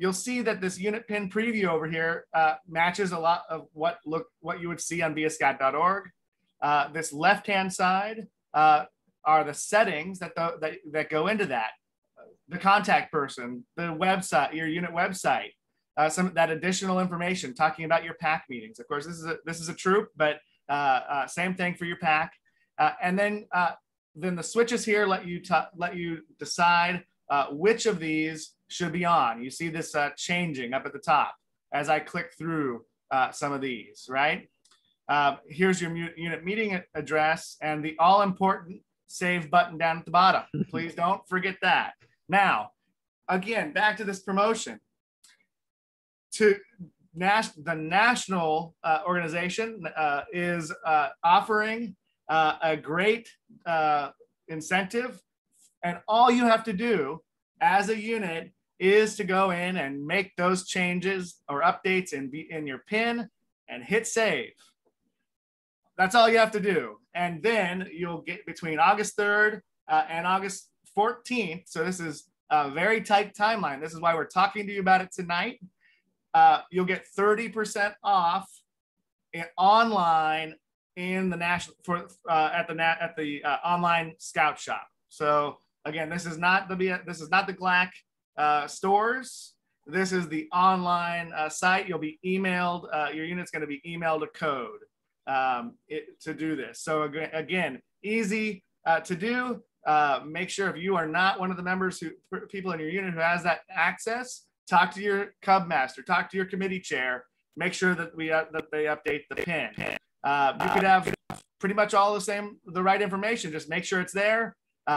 [SPEAKER 6] you'll see that this unit pin preview over here matches a lot of what you would see on viascout.org. This left-hand side are the settings that go into that. The contact person, the website, your unit website, some of that additional information talking about your PAC meetings. Of course, this is a troop, but same thing for your PAC. And then the switches here let you decide which of these should be on. You see this changing up at the top as I click through some of these, right? Here's your unit meeting address and the all-important save button down at the bottom. Please don't forget that. Now, again, back to this promotion. The national organization is offering a great incentive, and all you have to do as a unit is to go in and make those changes or updates in your PIN and hit save. That's all you have to do. And then you'll get between August 3rd and August 14th. So this is a very tight timeline. This is why we're talking to you about it tonight. You'll get 30% off online in the national at the online Scout shop. So again, this is not the GLAC stores. This is the online site. You'll be emailed. Your unit's going to be emailed a code to do this. So again, easy to do. Make sure if you are not one of the people in your unit who has that access, talk to your Cub Master, talk to your committee chair, make sure that they update the PIN. You could have pretty much all the right information. Just make sure it's there.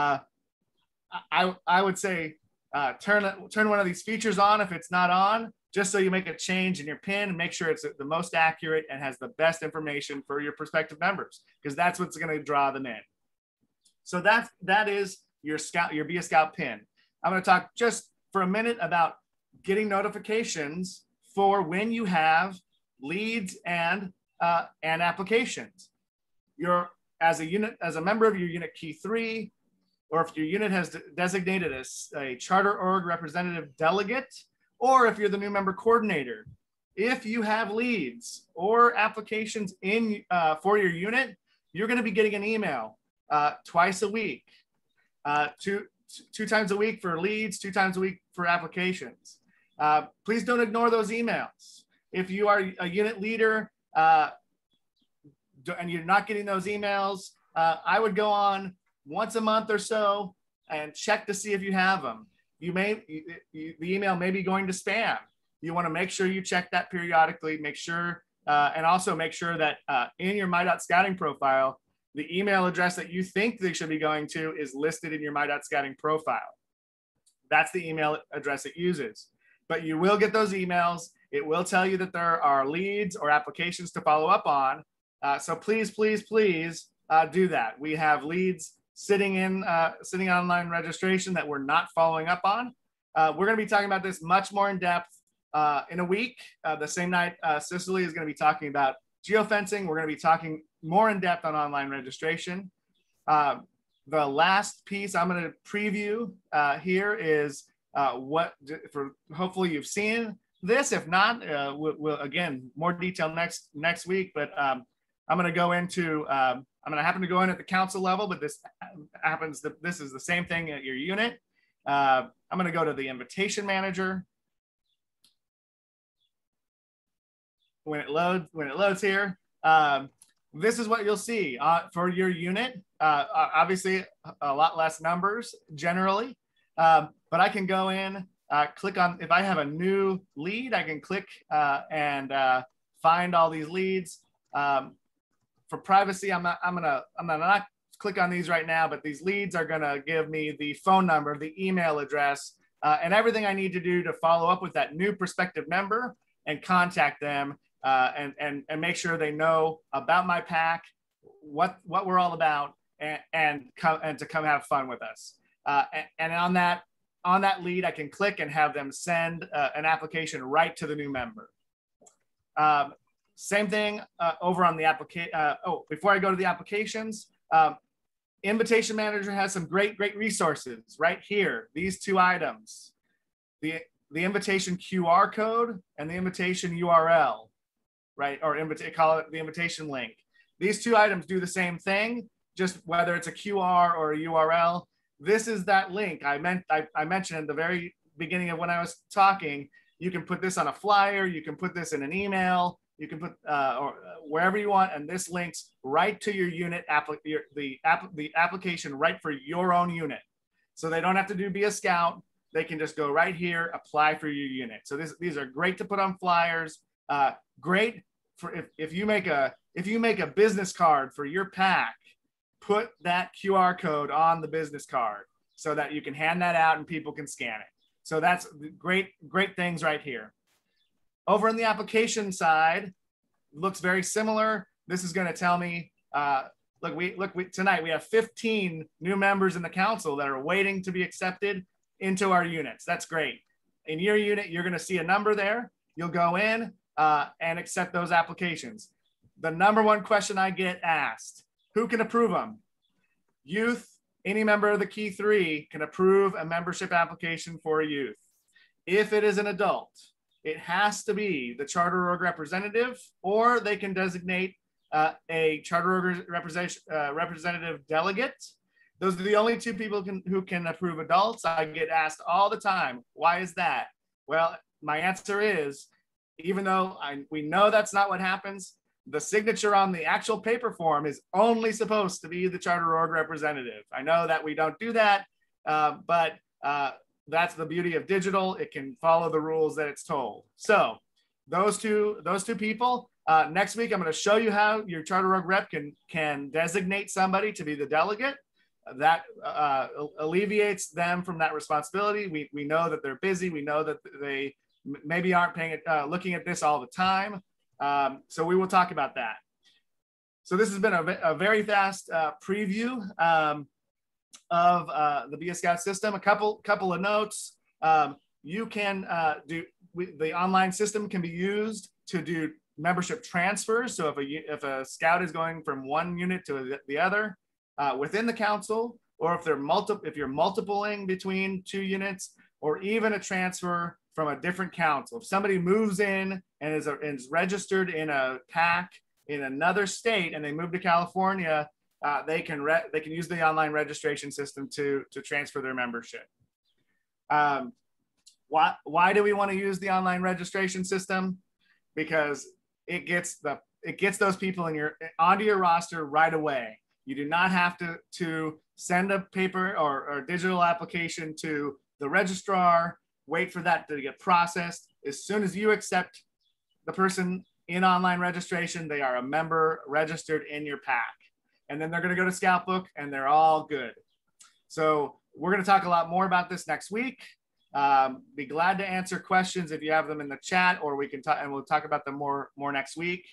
[SPEAKER 6] I would say turn one of these features on if it's not on, just so you make a change in your PIN and make sure it's the most accurate and has the best information for your prospective members, because that's what's going to draw them in. So that is your Be a Scout PIN. I'm going to talk just for a minute about getting notifications for when you have leads and applications. As a member of your unit key 3, or if your unit has designated as a charter org representative delegate, or if you're the new member coordinator, if you have leads or applications for your unit, you're going to be getting an email twice a week, two times a week for leads, 2 times a week for applications. Please don't ignore those emails. If you are a unit leader and you're not getting those emails, I would go on once a month or so and check to see if you have them. The email may be going to spam. You want to make sure you check that periodically. Make sure, and also make sure that in your My.Scouting profile, the email address that you think they should be going to is listed in your My.Scouting profile. That's the email address it uses. But you will get those emails. It will tell you that there are leads or applications to follow up on. So please, please, please do that. We have leads sitting online registration that we're not following up on. We're going to be talking about this much more in depth in a week. The same night, Cicely is going to be talking about geofencing. We're going to be talking more in depth on online registration. The last piece I'm going to preview here is hopefully you've seen this. If not, we'll again, more detail next week, but I'm going to go into, I'm going to happen to go in at the council level, but this is the same thing at your unit. I'm going to go to the invitation manager. When it loads here, this is what you'll see for your unit. Obviously, a lot less numbers generally, but I can go in, click on, if I have a new lead, I can click and find all these leads. For privacy, I'm not click on these right now, but these leads are gonna give me the phone number, the email address, and everything I need to do to follow up with that new prospective member and contact them and make sure they know about my PAC, what we're all about, and to come have fun with us. And on that lead, I can click and have them send an application right to the new member. Same thing over on the application. Before I go to the applications, Invitation Manager has some great resources right here. These 2 items. The the invitation QR code and the invitation URL, right? Or call it the invitation link. These two items do the same thing, just whether it's a QR or a URL. This is that link I mentioned at the very beginning of when I was talking. You can put this on a flyer, you can put this in an email, you can put or wherever you want, and this links right to your unit the application right for your own unit. So they don't have to be a scout. They can just go right here, apply for your unit. So these are great to put on flyers. Great for if you make a business card for your pack, put that QR code on the business card so that you can hand that out and people can scan it. So that's great things right here. Over on the application side, looks very similar. This is going to tell me, tonight we have 15 new members in the council that are waiting to be accepted into our units. That's great. In your unit, you're going to see a number there. You'll go in and accept those applications. The number one question I get asked, who can approve them? Youth, any member of the Key 3 can approve a membership application for a youth. If it is an adult, it has to be the charter org representative, or they can designate a charter org representative delegate. Those are the only two people who can approve adults. I get asked all the time, why is that? Well, my answer is, even though we know that's not what happens, the signature on the actual paper form is only supposed to be the charter org representative. I know that we don't do that, but that's the beauty of digital. It can follow the rules that it's told. So those two people, next week, I'm going to show you how your charter org rep can designate somebody to be the delegate. That alleviates them from that responsibility. We know that they're busy. We know that they maybe aren't looking at this all the time. So we will talk about that. So this has been a very fast preview of the Be a Scout system. A couple of notes. You can the online system can be used to do membership transfers. So if a scout is going from one unit to the other within the council, or if you're multipling between two units, or even a transfer from a different council. If somebody moves in and is registered in a PAC in another state and they move to California, they can use the online registration system to transfer their membership. Why do we want to use the online registration system? Because it gets those people onto your roster right away. You do not have to send a paper or digital application to the registrar, wait for that to get processed. As soon as you accept the person in online registration, they are a member registered in your PAC. And then they're going to go to Scoutbook and they're all good. So we're going to talk a lot more about this next week. Be glad to answer questions if you have them in the chat, or we can talk, and we'll talk about them more next week.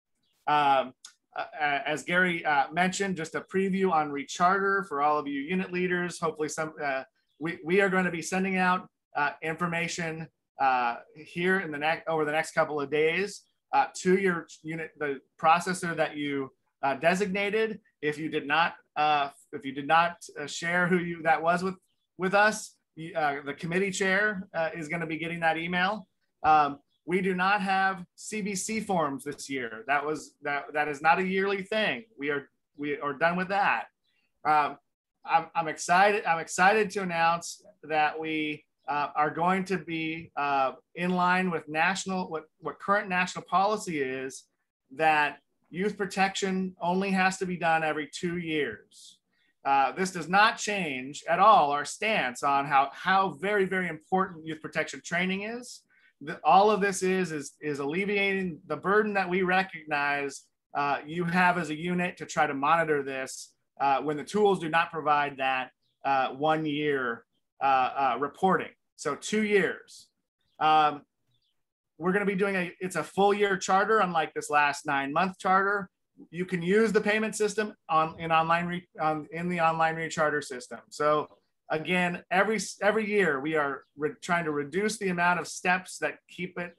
[SPEAKER 6] As Gary mentioned, just a preview on Recharter for all of you unit leaders. Hopefully we are going to be sending out information here over the next couple of days to your unit, the processor that you designated. If you did not share who that was with us, the committee chair is going to be getting that email. We do not have CBC forms this year. That is not a yearly thing. We are done with that. I'm excited to announce that we are going to be in line with what current national policy is, that youth protection only has to be done every 2 years. This does not change at all our stance on how very, very important youth protection training is. All of this is alleviating the burden that we recognize you have as a unit to try to monitor this when the tools do not provide that 1 year reporting. So 2 years. We're going to be doing it's a full year charter, unlike this last 9-month charter. You can use the payment system in the online Recharter system. So again, every year we are trying to reduce the amount of steps that keep it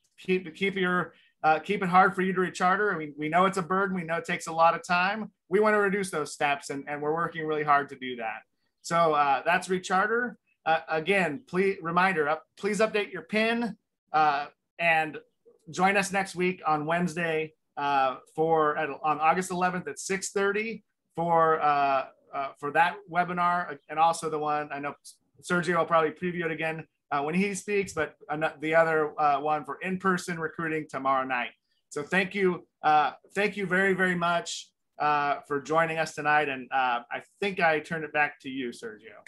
[SPEAKER 6] hard for you to recharter. I mean, we know it's a burden. We know it takes a lot of time. We want to reduce those steps, and we're working really hard to do that. So that's Recharter. again, please please update your PIN and join us next week on Wednesday on August 11th at 6:30 for that webinar, and also the one I know Sergio will probably preview it again when he speaks, but the other one for in-person recruiting tomorrow night. So thank you very, very much for joining us tonight, and I think I turn it back to you, Sergio.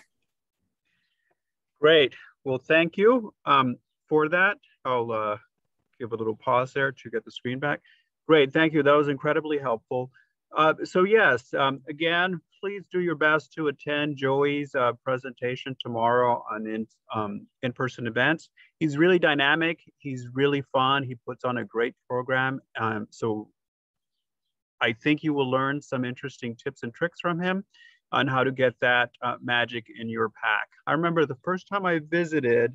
[SPEAKER 1] Great. Well, thank you for that. I'll give a little pause there to get the screen back. Great, thank you. That was incredibly helpful. So yes, again, please do your best to attend Joey's presentation tomorrow on in-person events. He's really dynamic. He's really fun. He puts on a great program. So I think you will learn some interesting tips and tricks from him on how to get that magic in your pack. I remember the first time I visited,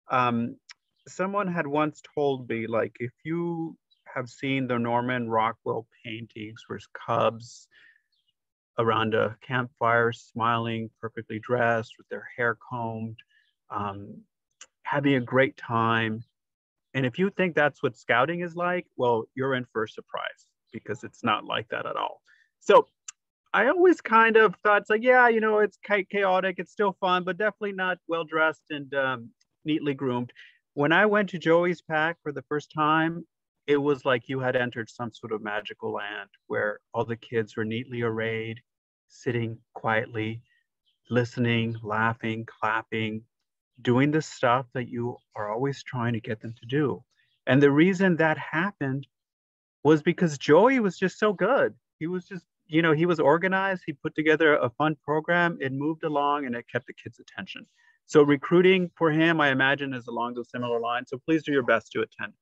[SPEAKER 1] someone had once told me, like, if you have seen the Norman Rockwell paintings where cubs around a campfire, smiling, perfectly dressed, with their hair combed, having a great time. And if you think that's what scouting is like, well, you're in for a surprise, because it's not like that at all. So I always kind of thought, it's like, yeah, you know, it's chaotic, it's still fun, but definitely not well-dressed and neatly groomed. When I went to Joey's pack for the first time, it was like you had entered some sort of magical land where all the kids were neatly arrayed, sitting quietly, listening, laughing, clapping, doing the stuff that you are always trying to get them to do. And the reason that happened was because Joey was just so good. He was just, you know, he was organized. He put together a fun program. It moved along and it kept the kids' attention. So recruiting for him, I imagine, is along those similar lines. So please do your best to attend.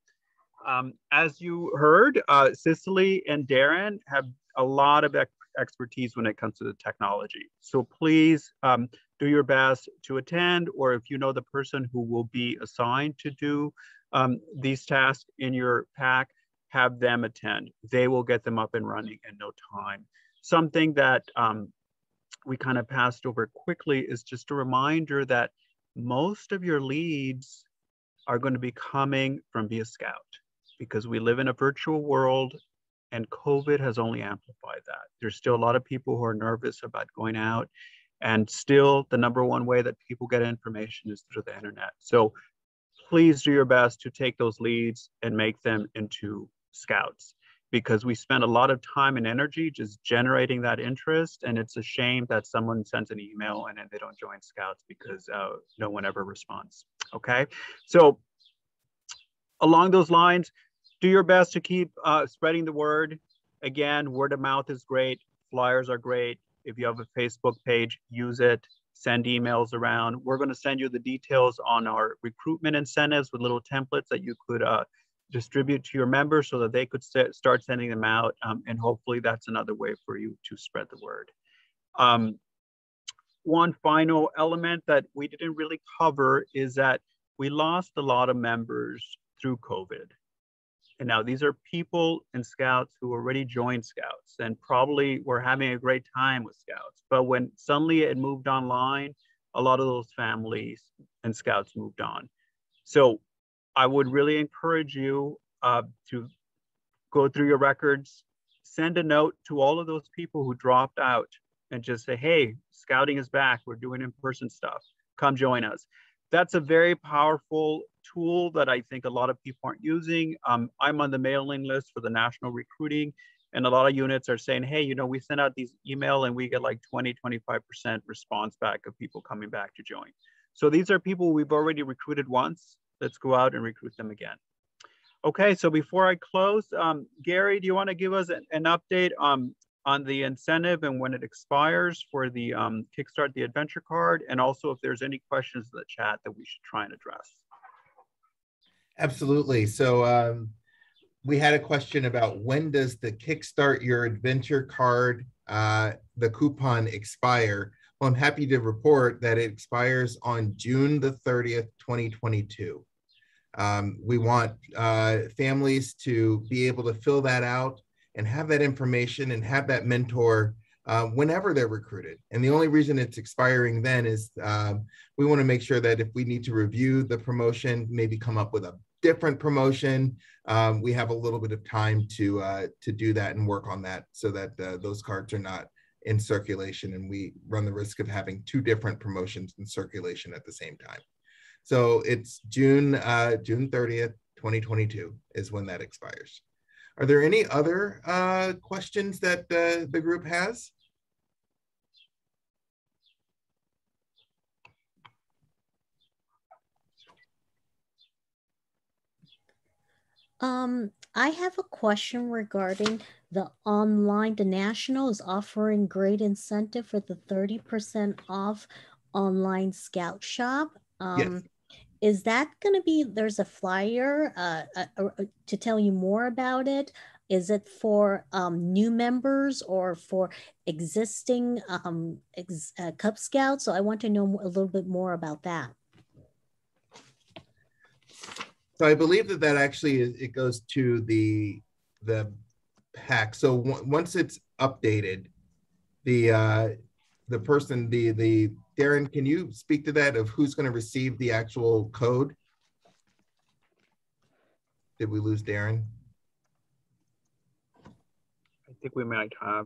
[SPEAKER 1] As you heard, Cicely and Darren have a lot of expertise when it comes to the technology. So please do your best to attend, or if you know the person who will be assigned to do these tasks in your pack, have them attend. They will get them up and running in no time. Something that we kind of passed over quickly is just a reminder that most of your leads are going to be coming from Be a Scout, because we live in a virtual world and COVID has only amplified that. There's still a lot of people who are nervous about going out, and still the number one way that people get information is through the internet. So please do your best to take those leads and make them into scouts, because we spend a lot of time and energy just generating that interest, and it's a shame that someone sends an email and then they don't join scouts because no one ever responds. Okay, so along those lines, do your best to keep spreading the word. Again, word of mouth is great. Flyers are great. If you have a Facebook page, use it. Send emails around. We're going to send you the details on our recruitment incentives with little templates that you could distribute to your members so that they could start sending them out. And hopefully that's another way for you to spread the word. One final element that we didn't really cover is that we lost a lot of members through COVID. And now these are people in Scouts who already joined Scouts and probably were having a great time with Scouts. But when suddenly it moved online, a lot of those families and Scouts moved on. So I would really encourage you to go through your records, send a note to all of those people who dropped out and just say, hey, Scouting is back. We're doing in-person stuff. Come join us. That's a very powerful tool that I think a lot of people aren't using. I'm on the mailing list for the national recruiting, and a lot of units are saying, hey, you know, we send out these email and we get like 20–25% response back of people coming back to join. So these are people we've already recruited once. Let's go out and recruit them again. Okay, so before I close, Gary, do you want to give us an update on the incentive and when it expires for the Kickstart the Adventure card, and also if there's any questions in the chat that we should try and address?
[SPEAKER 2] Absolutely. So we had a question about when does the Kickstart Your Adventure card, the coupon, expire? Well, I'm happy to report that it expires on June the 30th, 2022. We want families to be able to fill that out and have that information and have that mentor whenever they're recruited. And the only reason it's expiring then is we want to make sure that if we need to review the promotion, maybe come up with a different promotion, we have a little bit of time to do that and work on that so that those cards are not in circulation and we run the risk of having two different promotions in circulation at the same time. So it's June 30th, 2022 is when that expires. Are there any other questions that the group has?
[SPEAKER 7] I have a question regarding the online. The National is offering great incentive for the 30% off online Scout Shop.
[SPEAKER 2] Yes.
[SPEAKER 7] Is that going to be, there's a flyer to tell you more about it? Is it for new members or for existing Cub Scouts? So I want to know a little bit more about that.
[SPEAKER 2] So I believe that actually it goes to the pack. So once it's updated, the person, Darren, can you speak to that of who's going to receive the actual code? Did we lose Darren?
[SPEAKER 1] I think we might have.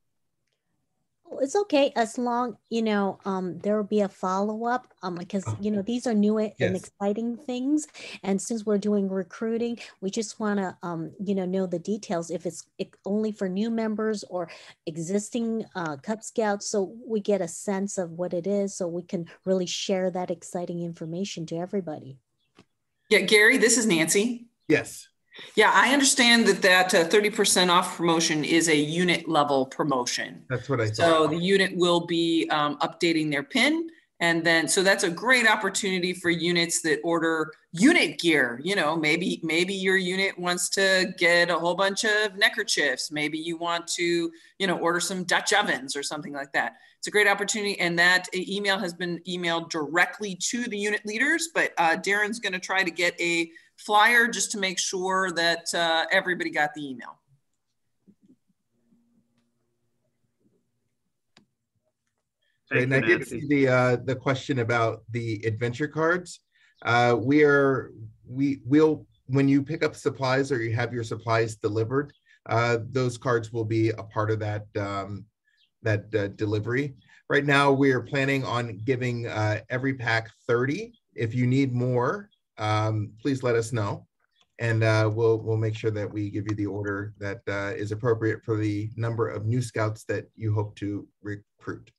[SPEAKER 7] It's okay as long, there will be a follow-up because, these are new and exciting things. And since we're doing recruiting, we just want to, know the details if it's only for new members or existing Cub Scouts. So we get a sense of what it is so we can really share that exciting information to everybody.
[SPEAKER 8] Yeah, Gary, this is Nancy.
[SPEAKER 2] Yes.
[SPEAKER 8] Yeah, I understand that 30% off promotion is a unit level promotion.
[SPEAKER 2] That's what I thought.
[SPEAKER 8] So the unit will be updating their PIN. And then, so that's a great opportunity for units that order unit gear. Maybe your unit wants to get a whole bunch of neckerchiefs. Maybe you want to, order some Dutch ovens or something like that. It's a great opportunity. And that email has been emailed directly to the unit leaders, but Darren's going to try to get a flyer just to make sure that everybody got the email.
[SPEAKER 2] And I did see the question about the adventure cards. We'll when you pick up supplies or you have your supplies delivered, those cards will be a part of that delivery. Right now, we are planning on giving every pack 30. If you need more, please let us know, and we'll make sure that we give you the order that is appropriate for the number of new scouts that you hope to recruit.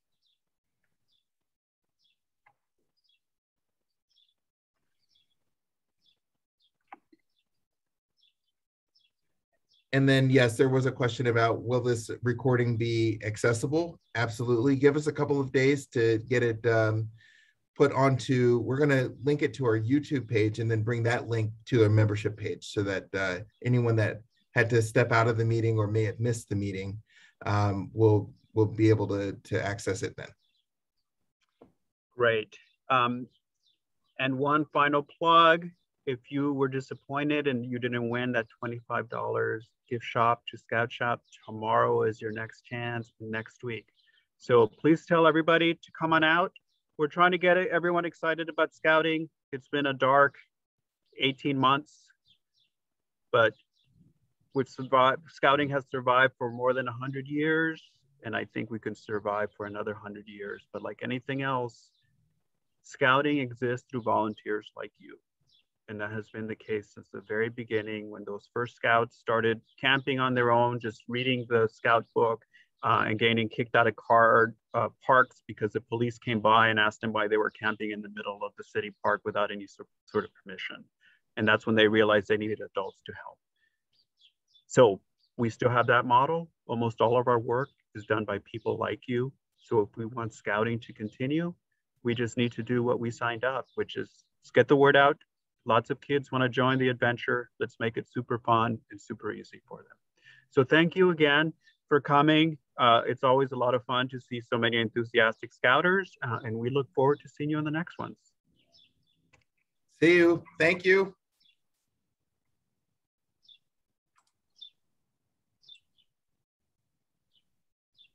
[SPEAKER 2] And then, yes, there was a question about, will this recording be accessible? Absolutely. Give us a couple of days to get it put onto, we're going to link it to our YouTube page and then bring that link to our membership page so that anyone that had to step out of the meeting or may have missed the meeting will be able to access it then.
[SPEAKER 1] Great. And one final plug, if you were disappointed and you didn't win that $25 gift shop to Scout Shop, tomorrow is your next chance, next week. So please tell everybody to come on out. We're trying to get everyone excited about scouting. It's been a dark 18 months, but scouting has survived for more than 100 years, and I think we can survive for another 100 years. But like anything else, scouting exists through volunteers like you. And that has been the case since the very beginning, when those first scouts started camping on their own, just reading the scout book and getting kicked out of parks because the police came by and asked them why they were camping in the middle of the city park without any sort of permission. And that's when they realized they needed adults to help. So we still have that model. Almost all of our work is done by people like you. So if we want scouting to continue, we just need to do what we signed up, which is get the word out. Lots of kids want to join the adventure. Let's make it super fun and super easy for them. So thank you again for coming. It's always a lot of fun to see so many enthusiastic Scouters, and we look forward to seeing you on the next ones.
[SPEAKER 2] See you. Thank you.